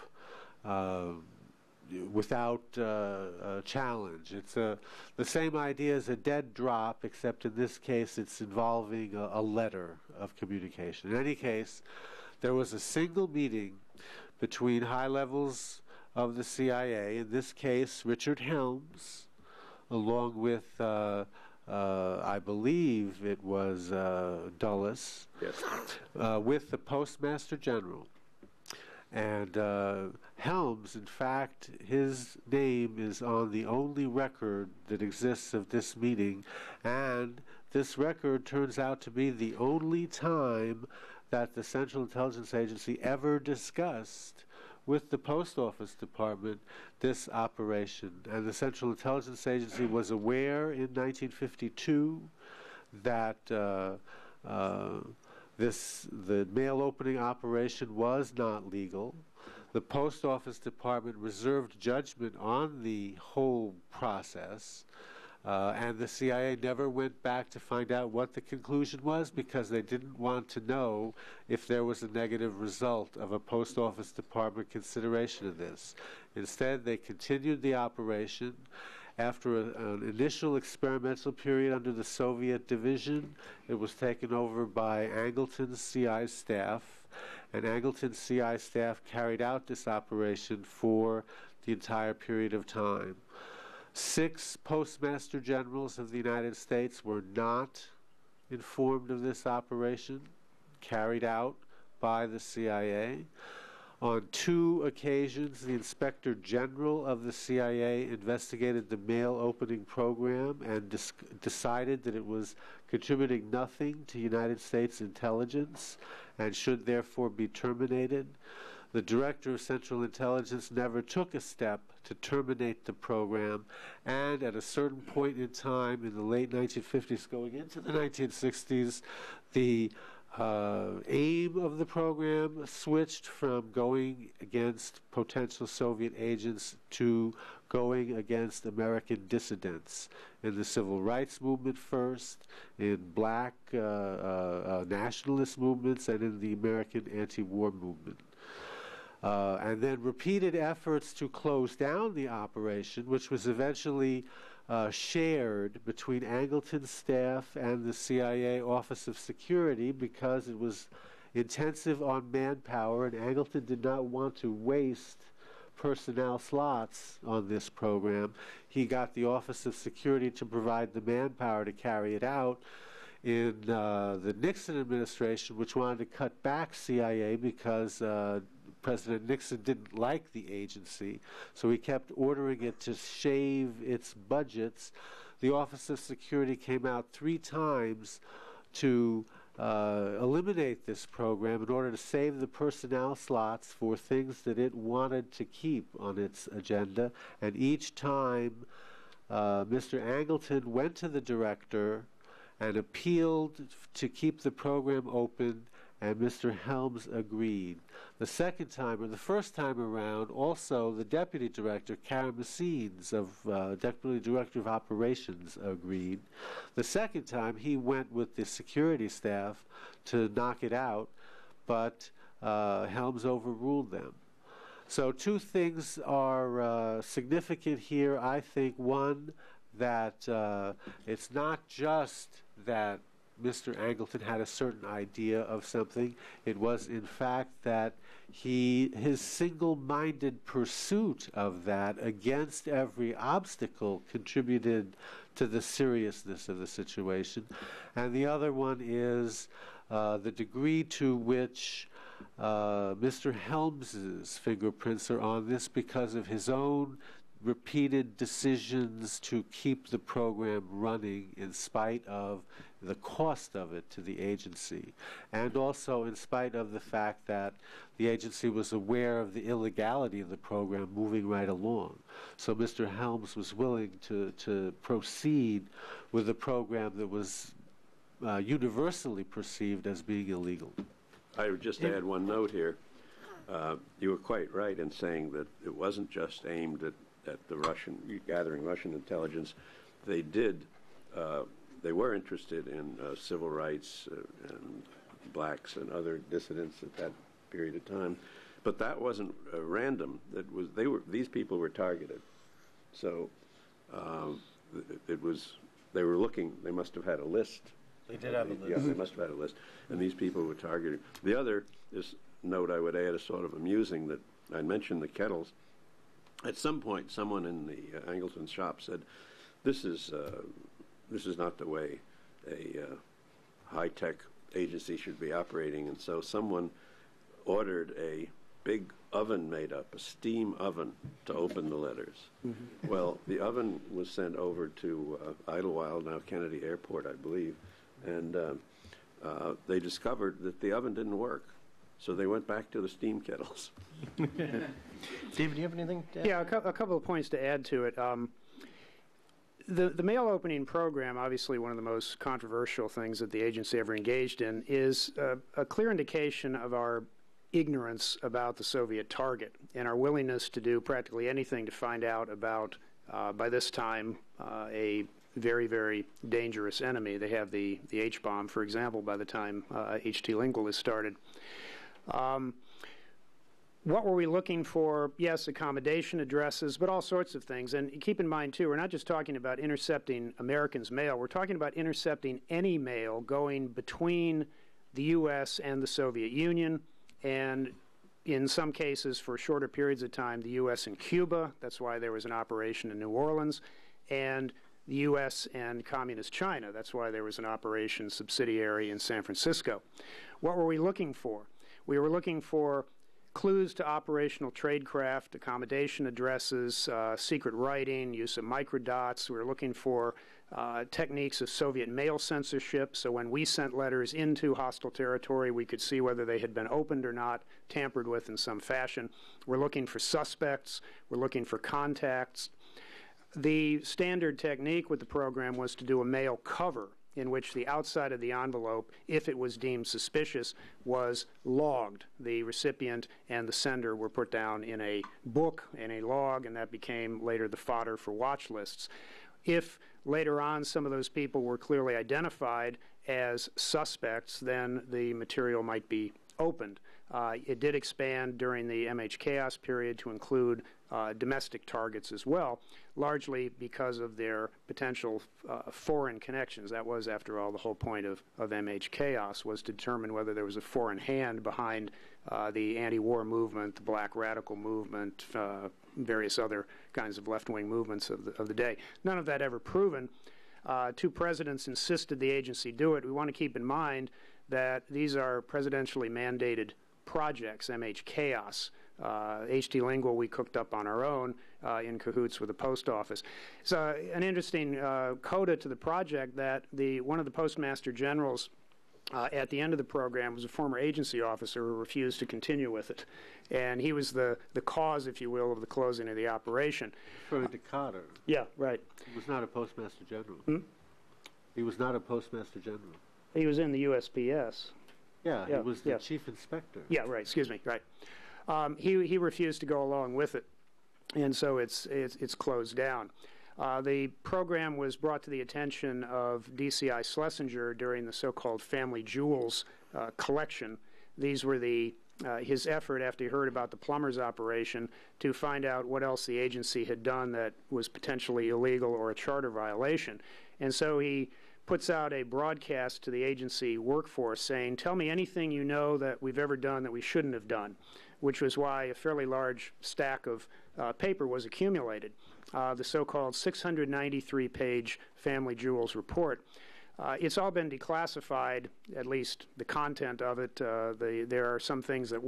without challenge. It's the same idea as a dead drop, except in this case it's involving a letter of communication. In any case, there was a single meeting between high levels of the CIA, in this case Richard Helms, along with I believe it was Dulles, Yes. with the Postmaster General. And Helms, in fact, his name is on the only record that exists of this meeting, and this record turns out to be the only time that the Central Intelligence Agency ever discussed with the Post Office Department this operation. And the Central Intelligence Agency was aware in 1952 that the mail opening operation was not legal. The Post Office Department reserved judgment on the whole process, and the CIA never went back to find out what the conclusion was, because they didn't want to know if there was a negative result of a Post Office Department consideration of this. Instead, they continued the operation. After an initial experimental period under the Soviet division, it was taken over by Angleton's CI staff, and Angleton's CI staff carried out this operation for the entire period of time. 6 postmaster generals of the United States were not informed of this operation, carried out by the CIA. On 2 occasions, the Inspector General of the CIA investigated the mail opening program and decided that it was contributing nothing to United States intelligence and should therefore be terminated. The Director of Central Intelligence never took a step to terminate the program, and at a certain point in time in the late 1950s going into the 1960s, the aim of the program switched from going against potential Soviet agents to going against American dissidents in the civil rights movement first, in black nationalist movements, and in the American anti-war movement. And then repeated efforts to close down the operation, which was eventually shared between Angleton's staff and the CIA Office of Security, because it was intensive on manpower, and Angleton did not want to waste personnel slots on this program. He got the Office of Security to provide the manpower to carry it out. In the Nixon administration, which wanted to cut back CIA because President Nixon didn't like the agency, so he kept ordering it to shave its budgets. The Office of Security came out 3 times to eliminate this program in order to save the personnel slots for things that it wanted to keep on its agenda. And each time, Mr. Angleton went to the director and appealed to keep the program open, and Mr. Helms agreed. The second time, or the first time around, also the Deputy Director, Karen Messines, Deputy Director of Operations, agreed. The second time, he went with the security staff to knock it out, but Helms overruled them. So 2 things are significant here, I think. One, that it's not just that Mr. Angleton had a certain idea of something. It was, in fact, that his single-minded pursuit of that against every obstacle contributed to the seriousness of the situation. And the other one is the degree to which Mr. Helms's fingerprints are on this, because of his own repeated decisions to keep the program running in spite of the cost of it to the agency, and also in spite of the fact that the agency was aware of the illegality of the program moving right along. So Mr. Helms was willing to proceed with a program that was universally perceived as being illegal. I would just add one note here. You were quite right in saying that it wasn't just aimed at the gathering Russian intelligence. They were interested in civil rights and blacks and other dissidents at that period of time, but that wasn't random. These people were targeted. So they were looking. They must have had a list. They did have a list. Yeah, they must have had a list, and these people were targeted. The other note I would add is sort of amusing that I mentioned the kettles. At some point, someone in the Angleton shop said, "This is not the way a high-tech agency should be operating." And so someone ordered a big oven made up, a steam oven, to open the letters. Mm-hmm. Well, the oven was sent over to Idlewild, now Kennedy Airport, I believe, and they discovered that the oven didn't work. So they went back to the steam kettles. David, do you have anything to add? Yeah, a couple of points to add to it. The mail opening program, obviously one of the most controversial things that the agency ever engaged in, is a clear indication of our ignorance about the Soviet target and our willingness to do practically anything to find out about, by this time, a very, very dangerous enemy. They have the H-bomb, for example, by the time H.T. Lingle is started. What were we looking for? Yes, accommodation addresses, but all sorts of things. And keep in mind, too, we're not just talking about intercepting Americans' mail. We're talking about intercepting any mail going between the U.S. and the Soviet Union, and in some cases, for shorter periods of time, the U.S. and Cuba. That's why there was an operation in New Orleans. And the U.S. and Communist China. That's why there was an operation subsidiary in San Francisco. What were we looking for? We were looking for clues to operational tradecraft, accommodation addresses, secret writing, use of microdots. We were looking for techniques of Soviet mail censorship, so when we sent letters into hostile territory, we could see whether they had been opened or not, tampered with in some fashion. We're looking for suspects. We're looking for contacts. The standard technique with the program was to do a mail cover, in which the outside of the envelope, if it was deemed suspicious, was logged. The recipient and the sender were put down in a book, in a log, and that became later the fodder for watch lists. If later on some of those people were clearly identified as suspects, then the material might be opened. It did expand during the MH Chaos period to include domestic targets as well, largely because of their potential foreign connections. That was, after all, the whole point of MH Chaos, was to determine whether there was a foreign hand behind the anti-war movement, the black radical movement, various other kinds of left-wing movements of the day. None of that ever proven. Two presidents insisted the agency do it. We want to keep in mind that these are presidentially mandated projects, MH Chaos. H.T. Lingle we cooked up on our own in cahoots with the post office. It's an interesting coda to the project that one of the postmaster generals at the end of the program was a former agency officer who refused to continue with it. And he was the cause, if you will, of the closing of the operation. Referring to Carter. Yeah, right. He was not a postmaster general. Hmm? He was not a postmaster general. He was in the USPS. Yeah, he was the chief inspector. Yeah, right, excuse me, right. He refused to go along with it, and so it's closed down. The program was brought to the attention of DCI Schlesinger during the so-called Family Jewels collection. These were his effort, after he heard about the plumbers operation, to find out what else the agency had done that was potentially illegal or a charter violation. And so he puts out a broadcast to the agency workforce saying, "Tell me anything you know that we've ever done that we shouldn't have done," which was why a fairly large stack of paper was accumulated, the so-called 693-page Family Jewels report. It's all been declassified, at least the content of it. There are some things that were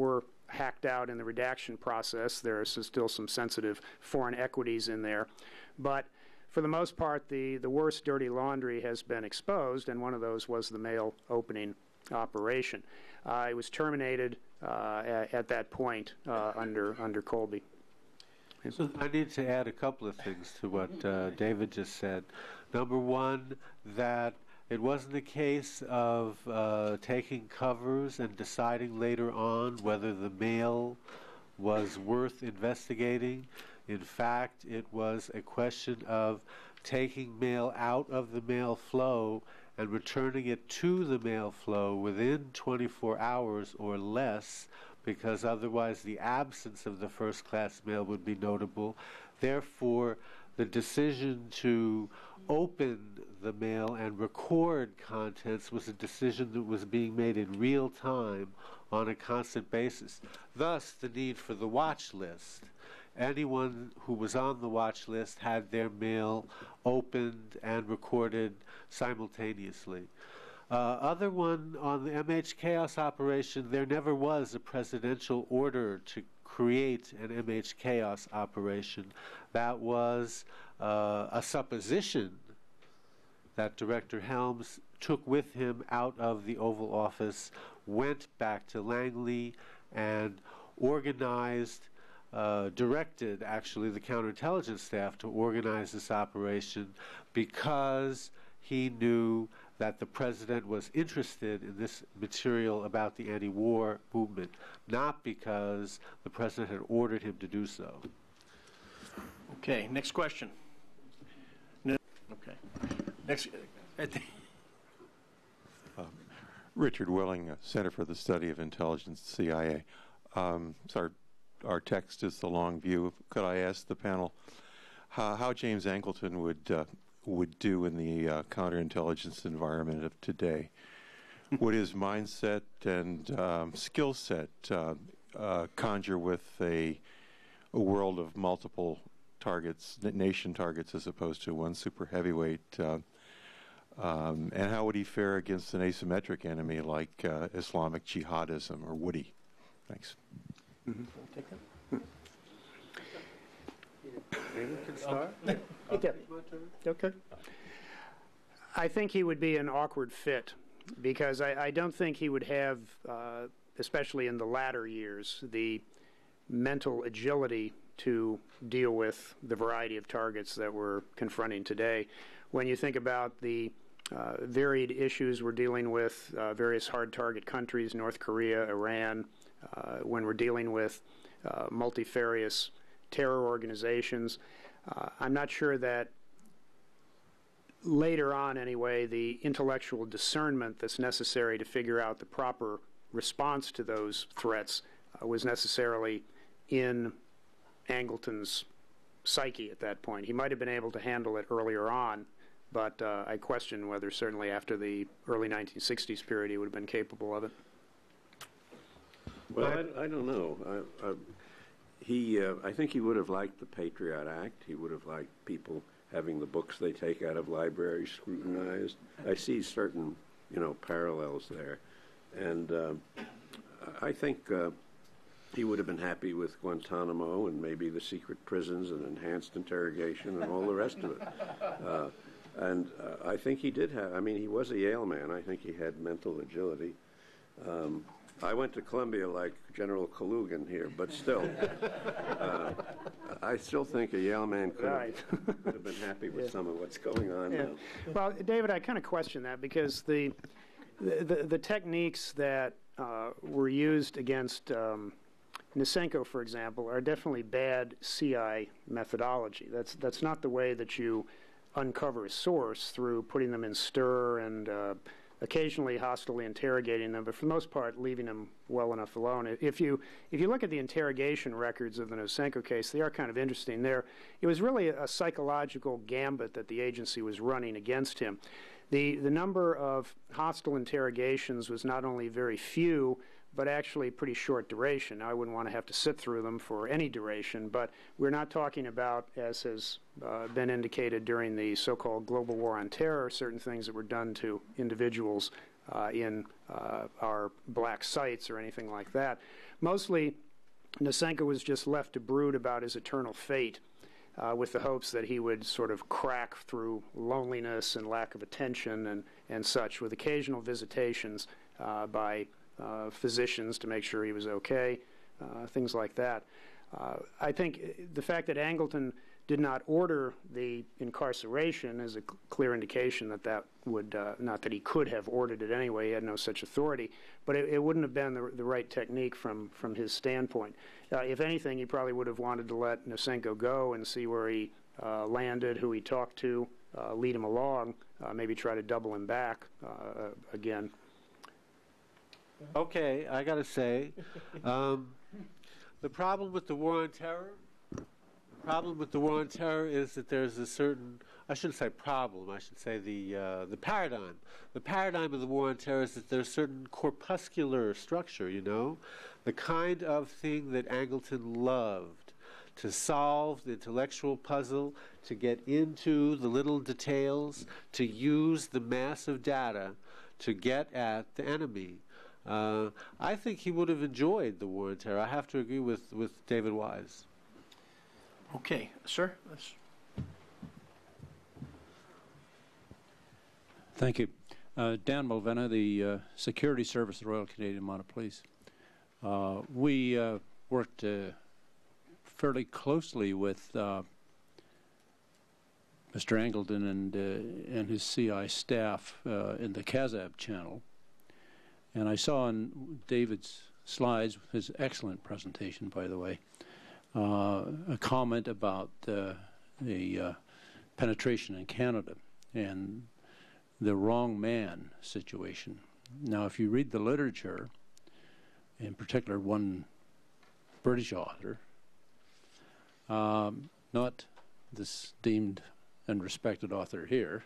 hacked out in the redaction process. There are still some sensitive foreign equities in there. But for the most part, the worst dirty laundry has been exposed, and one of those was the mail opening operation. It was terminated at that point under Colby. So I need to add a couple of things to what David just said. Number one, that it wasn't a case of taking covers and deciding later on whether the mail was worth investigating. In fact, it was a question of taking mail out of the mail flow and returning it to the mail flow within 24 hours or less, because otherwise the absence of the first-class mail would be notable. Therefore, the decision to open the mail and record contents was a decision that was being made in real time on a constant basis. Thus, the need for the watch list. Anyone who was on the watch list had their mail opened and recorded simultaneously. Other one, on the MH Chaos operation, there never was a presidential order to create an MH Chaos operation. That was a supposition that Director Helms took with him out of the Oval Office, went back to Langley, and organized, directed actually the counterintelligence staff to organize this operation because he knew that the president was interested in this material about the anti-war movement, not because the president had ordered him to do so. Okay, next question. No, okay. Next. Richard Willing, Center for the Study of Intelligence, CIA. So our text is the long view. Could I ask the panel how James Angleton would do in the counterintelligence environment of today? Would his mindset and skill set conjure with a world of multiple targets, nation targets, as opposed to one super heavyweight? And how would he fare against an asymmetric enemy like Islamic jihadism, or would he? Thanks. Mm-hmm. Take that. David can start. Okay. I think he would be an awkward fit because I don't think he would have, especially in the latter years, the mental agility to deal with the variety of targets that we're confronting today. When you think about the varied issues we're dealing with, various hard target countries, North Korea, Iran, when we're dealing with multifarious terror organizations, I'm not sure that later on anyway, the intellectual discernment that's necessary to figure out the proper response to those threats was necessarily in Angleton's psyche at that point. He might have been able to handle it earlier on, but I question whether certainly after the early 1960s period he would have been capable of it. Well, I don't know. I think he would have liked the Patriot Act. He would have liked people having the books they take out of libraries scrutinized. I see certain, parallels there. And I think he would have been happy with Guantanamo and maybe the secret prisons and enhanced interrogation and all the rest of it. And I think he did have, he was a Yale man. I think he had mental agility. I went to Columbia like General Kalugan here, but still, I still think a Yale man could have been happy with some of what's going on now. Well, David, I kind of question that because the techniques that were used against Nisenko, for example, are definitely bad CI methodology. That's not the way that you uncover a source, through putting them in stir and occasionally hostilely interrogating them, but for the most part leaving them well enough alone. If you look at the interrogation records of the Nisenko case, they are kind of interesting. It was really a psychological gambit that the agency was running against him. The number of hostile interrogations was not only very few, but actually pretty short duration. Now, I wouldn't want to have to sit through them for any duration, but we're not talking about, as has been indicated during the so-called global war on terror, certain things that were done to individuals in our black sites or anything like that. Mostly, Nosenko was just left to brood about his eternal fate, with the hopes that he would sort of crack through loneliness and lack of attention and such, with occasional visitations by physicians to make sure he was okay, things like that. I think the fact that Angleton did not order the incarceration is a clear indication that that would, not that he could have ordered it anyway, he had no such authority, but it wouldn't have been the right technique from his standpoint. If anything, he probably would have wanted to let Nosenko go and see where he landed, who he talked to, lead him along, maybe try to double him back again. Okay, I got to say, the problem with the war on terror is that there's a certain, I shouldn't say problem, I should say the paradigm. The paradigm of the war on terror is that there's a certain corpuscular structure, you know, the kind of thing that Angleton loved, to solve the intellectual puzzle, to get into the little details, to use the massive data to get at the enemy. I think he would have enjoyed the war on terror. I have to agree with David Wise. Okay, sir. Thank you. Dan Mulvena, the Security Service of the Royal Canadian Mounted Police. We worked fairly closely with Mr. Angleton and his CI staff in the Kazab channel. And I saw on David's slides, his excellent presentation, by the way, a comment about the penetration in Canada and the wrong man situation. Now, if you read the literature, in particular one British author, not this deemed and respected author here,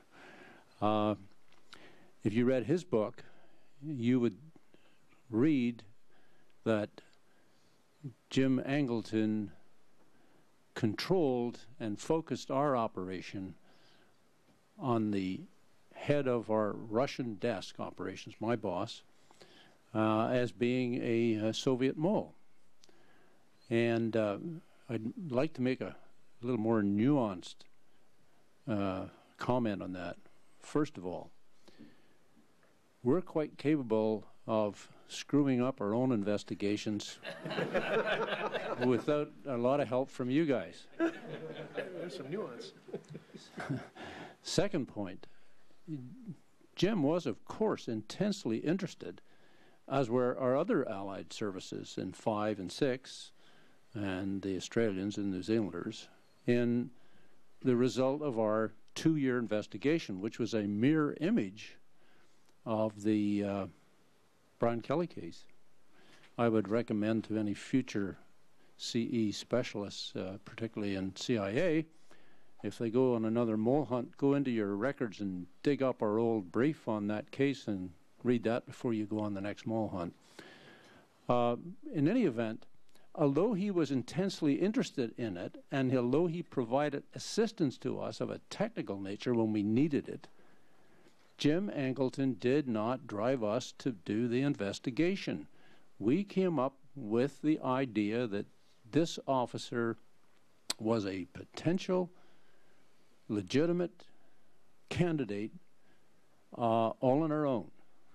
if you read his book, you would read that Jim Angleton controlled and focused our operation on the head of our Russian desk operations, my boss, as being a Soviet mole. And I'd like to make a little more nuanced comment on that. First of all, we're quite capable of screwing up our own investigations without a lot of help from you guys. There's some nuance. Second point, Jim was, of course, intensely interested, as were our other allied services in 5 and 6, and the Australians and New Zealanders, in the result of our 2-year investigation, which was a mirror image of the Brian Kelly case. I would recommend to any future CE specialists, particularly in CIA, if they go on another mole hunt, go into your records and dig up our old brief on that case and read that before you go on the next mole hunt. In any event, although he was intensely interested in it, and although he provided assistance to us of a technical nature when we needed it, Jim Angleton did not drive us to do the investigation. We came up with the idea that this officer was a potential legitimate candidate all on our own.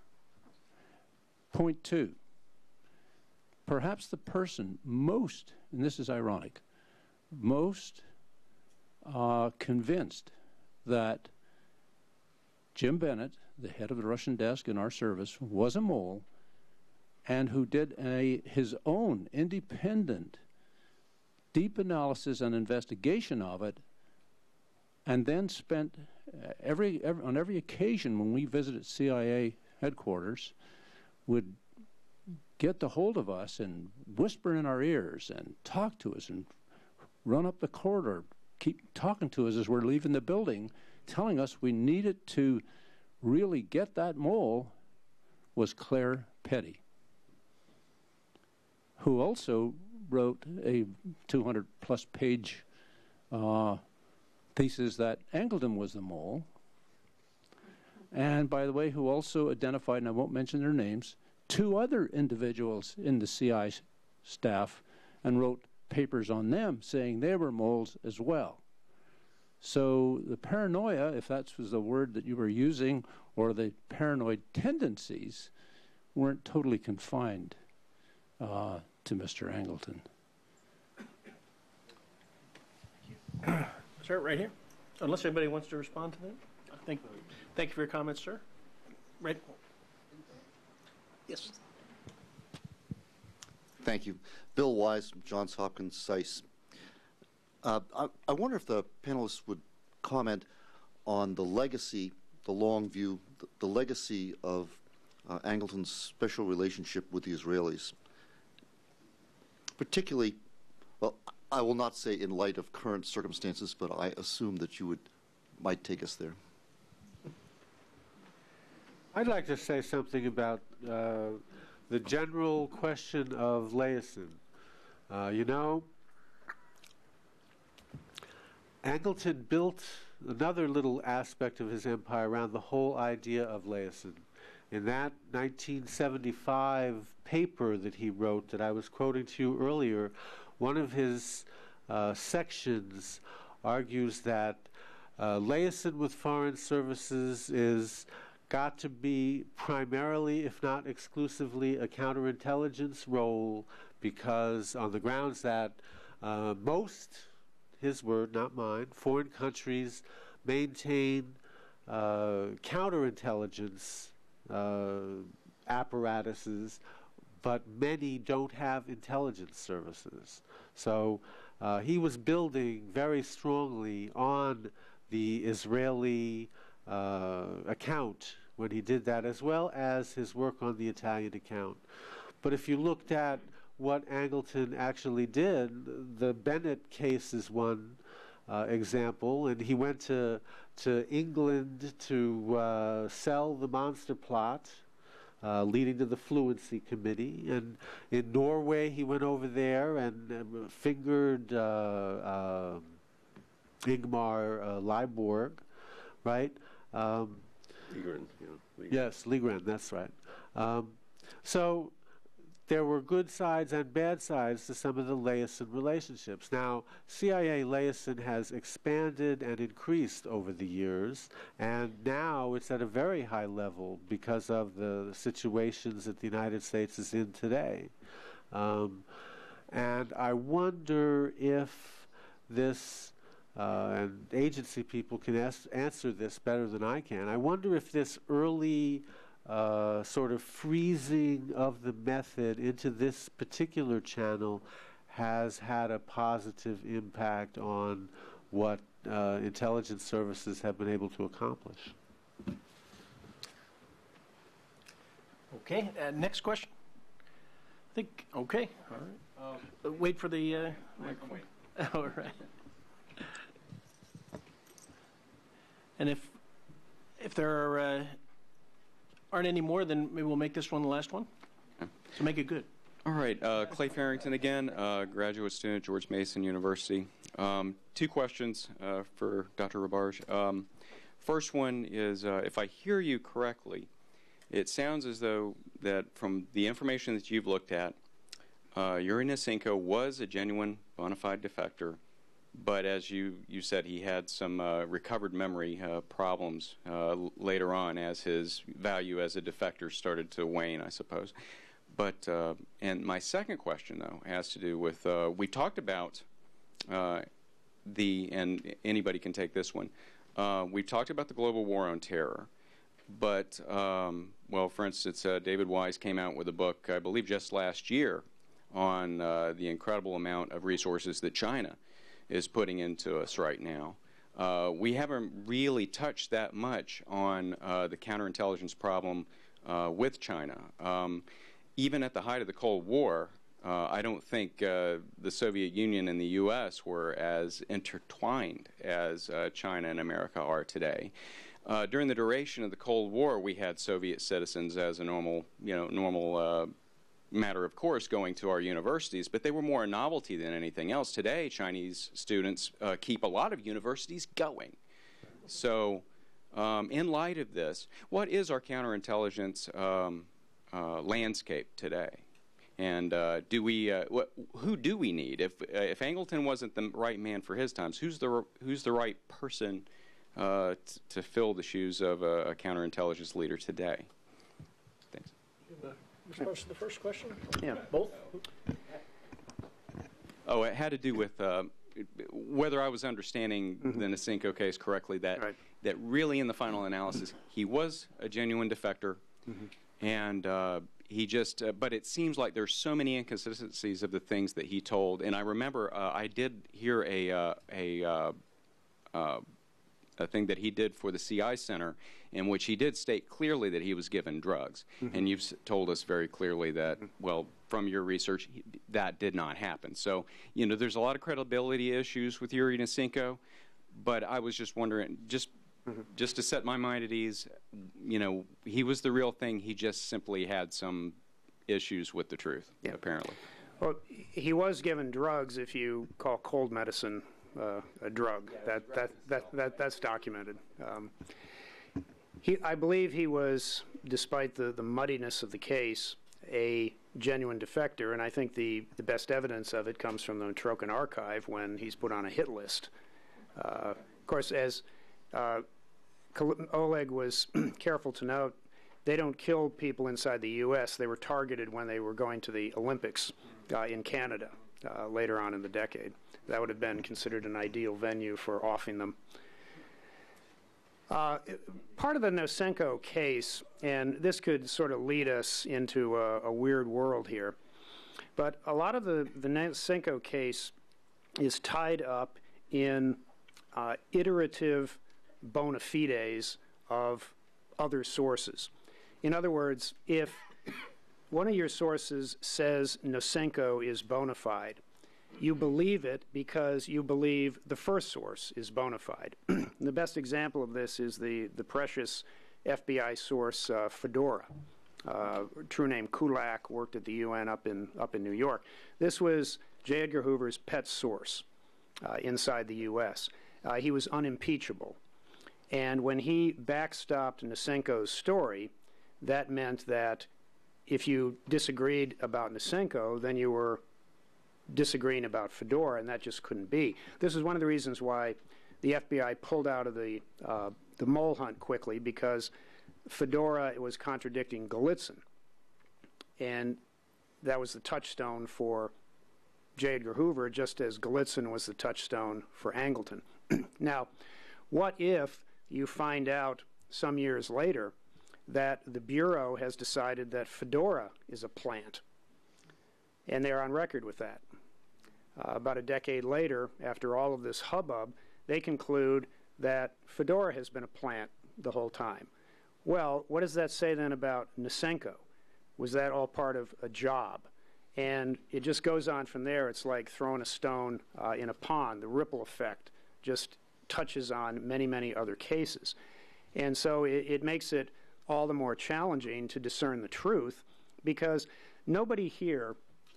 Point 2, perhaps the person most, and this is ironic, most convinced that Jim Bennett, the head of the Russian desk in our service, was a mole, and who did his own independent, deep analysis and investigation of it, and then spent on every occasion when we visited CIA headquarters, would get the hold of us and whisper in our ears and talk to us and run up the corridor, keep talking to us as we're leaving the building, telling us we needed to really get that mole, was Claire Petty, who also wrote a 200-plus page thesis that Angleton was the mole, and by the way, who also identified, and I won't mention their names, 2 other individuals in the CI staff and wrote papers on them saying they were moles as well. So the paranoia, if that was the word that you were using, or the paranoid tendencies, weren't totally confined to Mr. Angleton. Sir, right here. Unless anybody wants to respond to that. Thank you for your comments, sir. Right. Yes. Thank you. Bill Wise from Johns Hopkins SAIS. I wonder if the panelists would comment on the legacy, the long view, the legacy of Angleton's special relationship with the Israelis. Particularly, well, I will not say in light of current circumstances, but I assume that you might take us there. I'd like to say something about the general question of laicin. You know, Angleton built another little aspect of his empire around the whole idea of laicin. In that 1975 paper that he wrote that I was quoting to you earlier, one of his sections argues that laicin with foreign services is got to be primarily, if not exclusively, a counterintelligence role, because on the grounds that most, his word, not mine, foreign countries maintain counterintelligence apparatuses, but many don't have intelligence services. So he was building very strongly on the Israeli account when he did that, as well as his work on the Italian account. But if you looked at what Angleton actually did, the Bennett case is one example, and he went to England to sell the monster plot, leading to the Fluency Committee. And in Norway, he went over there and fingered Ingmar Leiborg, right? Ligren, yeah. Yes, Ligren, that's right. So there were good sides and bad sides to some of the laicin relationships. Now, CIA laicin has expanded and increased over the years, and now it's at a very high level because of the situations that the United States is in today. And I wonder if this, and agency people can answer this better than I can, I wonder if this early sort of freezing of the method into this particular channel has had a positive impact on what intelligence services have been able to accomplish. Okay, next question. I think, okay, all right. Wait for the microphone. All right. And if there aren't any more, then maybe we'll make this one the last one. Okay. So make it good. All right. Clay Farrington again, graduate student at George Mason University. 2 questions for Dr. Rabarge. First one is, if I hear you correctly, it sounds as though that from the information that you've looked at, Yuri Nasenko was a genuine bona fide defector, but as you said, he had some recovered memory problems later on as his value as a defector started to wane, I suppose. But and my second question, though, has to do with, we talked about and anybody can take this one, we talked about the global war on terror. But, well, for instance, David Wise came out with a book, I believe just last year, on the incredible amount of resources that China is putting into us right now. We haven't really touched that much on the counterintelligence problem with China. Even at the height of the Cold War, I don't think the Soviet Union and the U.S. were as intertwined as China and America are today. During the duration of the Cold War, we had Soviet citizens as a normal matter of course going to our universities, but they were more a novelty than anything else. Today, Chinese students keep a lot of universities going. So in light of this, what is our counterintelligence landscape today? And who do we need? If Angleton wasn't the right man for his times, who's the right person to fill the shoes of a counterintelligence leader today? Thanks. Response to the first question? Yeah. Both? Oh, it had to do with whether I was understanding the Nosenko case correctly, that really in the final analysis, he was a genuine defector, and he just, but it seems like there's so many inconsistencies of the things that he told. And I remember I did hear a thing that he did for the CI Center, in which he did state clearly that he was given drugs. And you've told us very clearly that, well, from your research, that did not happen. So, you know, there's a lot of credibility issues with Yuri Nosenko, but I was just wondering, just to set my mind at ease, you know, he was the real thing. He just simply had some issues with the truth, apparently. Well, he was given drugs if you call cold medicine a drug. That's documented. I believe he was, despite the muddiness of the case, a genuine defector, and I think the best evidence of it comes from the Trocan archive when he's put on a hit list. Of course, as Oleg was careful to note, they don't kill people inside the U.S. They were targeted when they were going to the Olympics in Canada later on in the decade. That would have been considered an ideal venue for offing them. Part of the Nosenko case, and this could sort of lead us into a weird world here, but a lot of the Nosenko case is tied up in iterative bona fides of other sources. In other words, if one of your sources says Nosenko is bona fide, you believe it because you believe the first source is bona fide. The best example of this is the precious FBI source Fedora. True name Kulak, worked at the UN up in New York. This was J. Edgar Hoover's pet source inside the U.S. He was unimpeachable. And when he backstopped Nosenko's story, that meant that if you disagreed about Nosenko, then you were disagreeing about Fedora, and that just couldn't be. This is one of the reasons why the FBI pulled out of the mole hunt quickly, because Fedora was contradicting Golitsyn. And that was the touchstone for J. Edgar Hoover, just as Golitsyn was the touchstone for Angleton. Now, what if you find out some years later that the Bureau has decided that Fedora is a plant? And they're on record with that. About a decade later, after all of this hubbub, they conclude that Fedora has been a plant the whole time. Well, what does that say then about Nosenko? Was that all part of a job? And it just goes on from there. It's like throwing a stone in a pond. The ripple effect just touches on many, many other cases. And so it makes it all the more challenging to discern the truth, because nobody here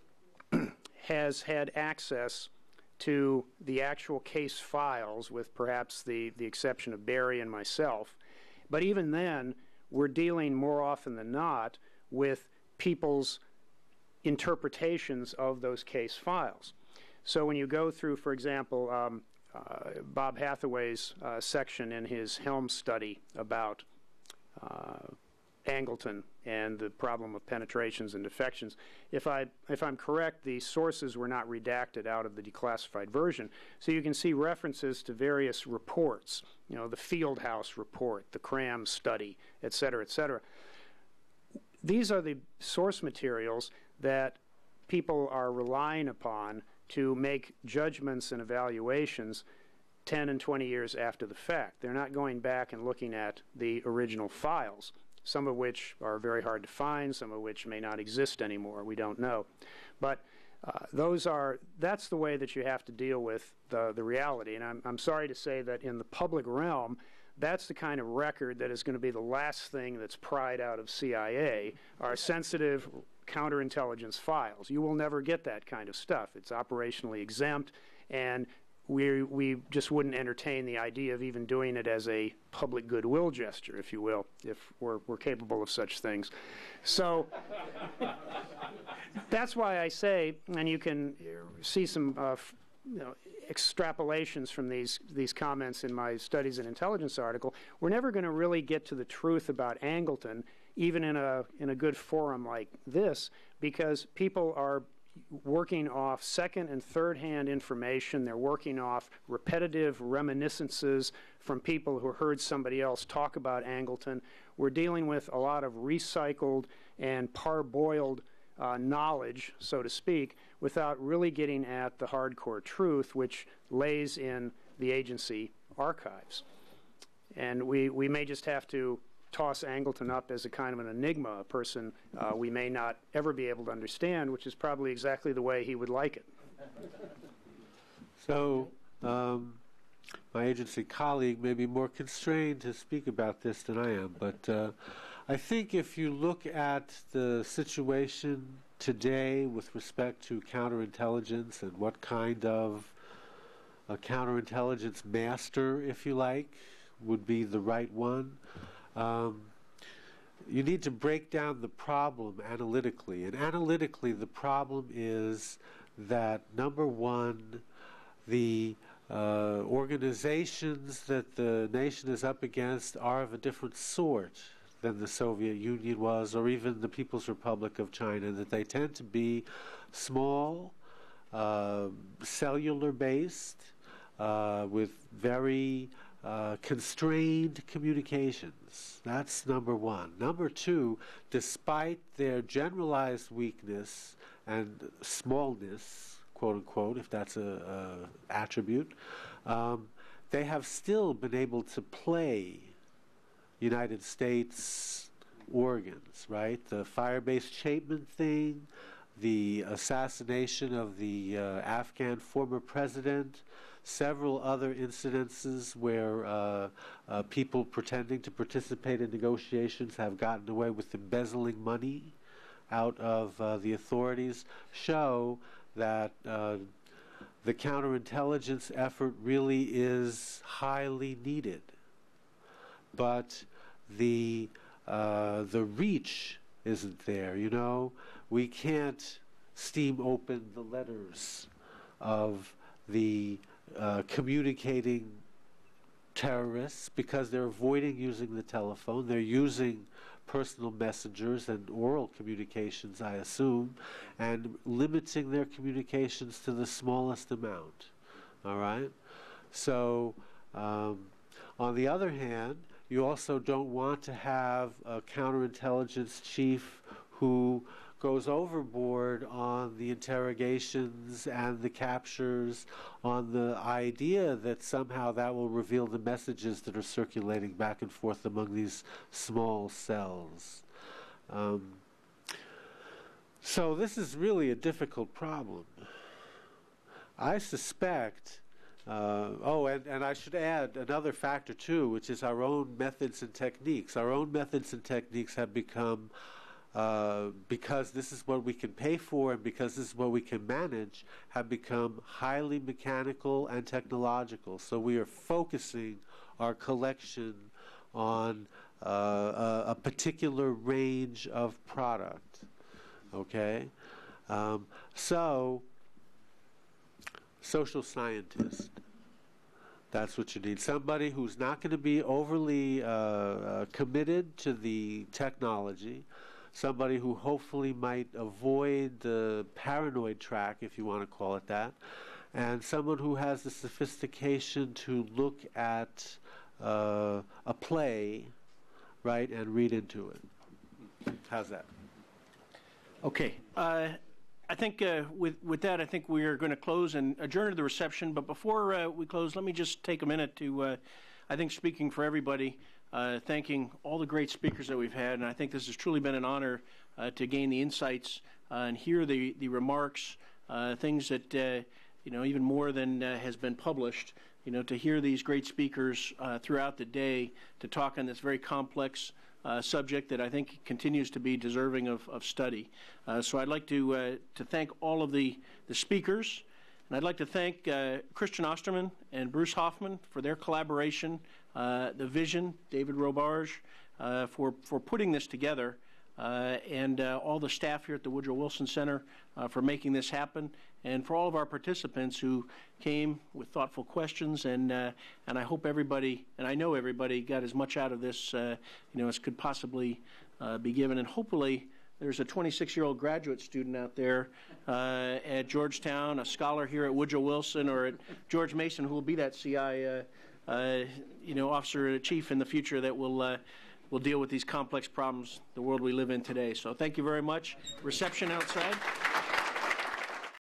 has had access to the actual case files, with perhaps the exception of Barry and myself. But even then, we're dealing more often than not with people's interpretations of those case files. So when you go through, for example, Bob Hathaway's section in his Helms study about Angleton and the problem of penetrations and defections, if I'm correct, the sources were not redacted out of the declassified version. So you can see references to various reports, you know, the Fieldhouse report, the Cram study, et cetera, et cetera. These are the source materials that people are relying upon to make judgments and evaluations 10 and 20 years after the fact. They're not going back and looking at the original files, some of which are very hard to find, some of which may not exist anymore. We don't know. But that's the way that you have to deal with the reality. And I'm sorry to say that in the public realm, that's the kind of record that is going to be the last thing that's pried out of CIA, are sensitive counterintelligence files. You will never get that kind of stuff. It's operationally exempt, and we just wouldn't entertain the idea of even doing it as a public goodwill gesture, if you will, if we're capable of such things. So that's why I say, and you can see some extrapolations from these comments in my Studies in Intelligence article, we're never going to really get to the truth about Angleton, even in a good forum like this, because people are working off second and third hand information. They're working off repetitive reminiscences from people who heard somebody else talk about Angleton. We're dealing with a lot of recycled and parboiled knowledge, so to speak, without really getting at the hardcore truth, which lays in the agency archives. And we may just have to toss Angleton up as a kind of an enigma, a person we may not ever be able to understand, which is probably exactly the way he would like it. So my agency colleague may be more constrained to speak about this than I am, but I think if you look at the situation today with respect to counterintelligence and what kind of a counterintelligence master, if you like, would be the right one, you need to break down the problem analytically. And analytically, the problem is that, number one, the organizations that the nation is up against are of a different sort than the Soviet Union was, or even the People's Republic of China, that they tend to be small, cellular-based, with very constrained communications. That's number one. Number two, despite their generalized weakness and smallness, quote unquote, if that's a attribute, they have still been able to play United States organs, right? The fire-based Chapman thing, the assassination of the Afghan former president, several other incidences where people pretending to participate in negotiations have gotten away with embezzling money out of the authorities, show that the counterintelligence effort really is highly needed. But the reach isn't there, you know. We can't steam open the letters of the communicating terrorists because they're avoiding using the telephone. They're using personal messengers and oral communications, I assume, and limiting their communications to the smallest amount. All right? So, on the other hand, you also don't want to have a counterintelligence chief who goes overboard on the interrogations and the captures, on the idea that somehow that will reveal the messages that are circulating back and forth among these small cells. So this is really a difficult problem. I suspect, and I should add another factor too, which is our own methods and techniques. Our own methods and techniques have become, because this is what we can pay for and because this is what we can manage, have become highly mechanical and technological. So we are focusing our collection on a particular range of product. Okay? So, social scientist. That's what you need. Somebody who's not going to be overly committed to the technology. Somebody who hopefully might avoid the paranoid track, if you want to call it that. And someone who has the sophistication to look at a play, right, and read into it. How's that? Okay. I think with that, I think we are going to close and adjourn to the reception. But before we close, let me just take a minute to, I think speaking for everybody, thanking all the great speakers that we've had. And I think this has truly been an honor to gain the insights and hear the remarks, things that, even more than has been published, to hear these great speakers throughout the day to talk on this very complex subject that I think continues to be deserving of study. So I'd like to thank all of the speakers And I'd like to thank Christian Osterman and Bruce Hoffman for their collaboration, the vision, David Robarge, for putting this together, and all the staff here at the Woodrow Wilson Center for making this happen, and for all of our participants who came with thoughtful questions. And I hope everybody, and I know everybody, got as much out of this as could possibly be given. And hopefully there's a 26-year-old graduate student out there at Georgetown, a scholar here at Woodrow Wilson or at George Mason, who will be that CI officer chief in the future that will deal with these complex problems, the world we live in today. So thank you very much. Reception outside.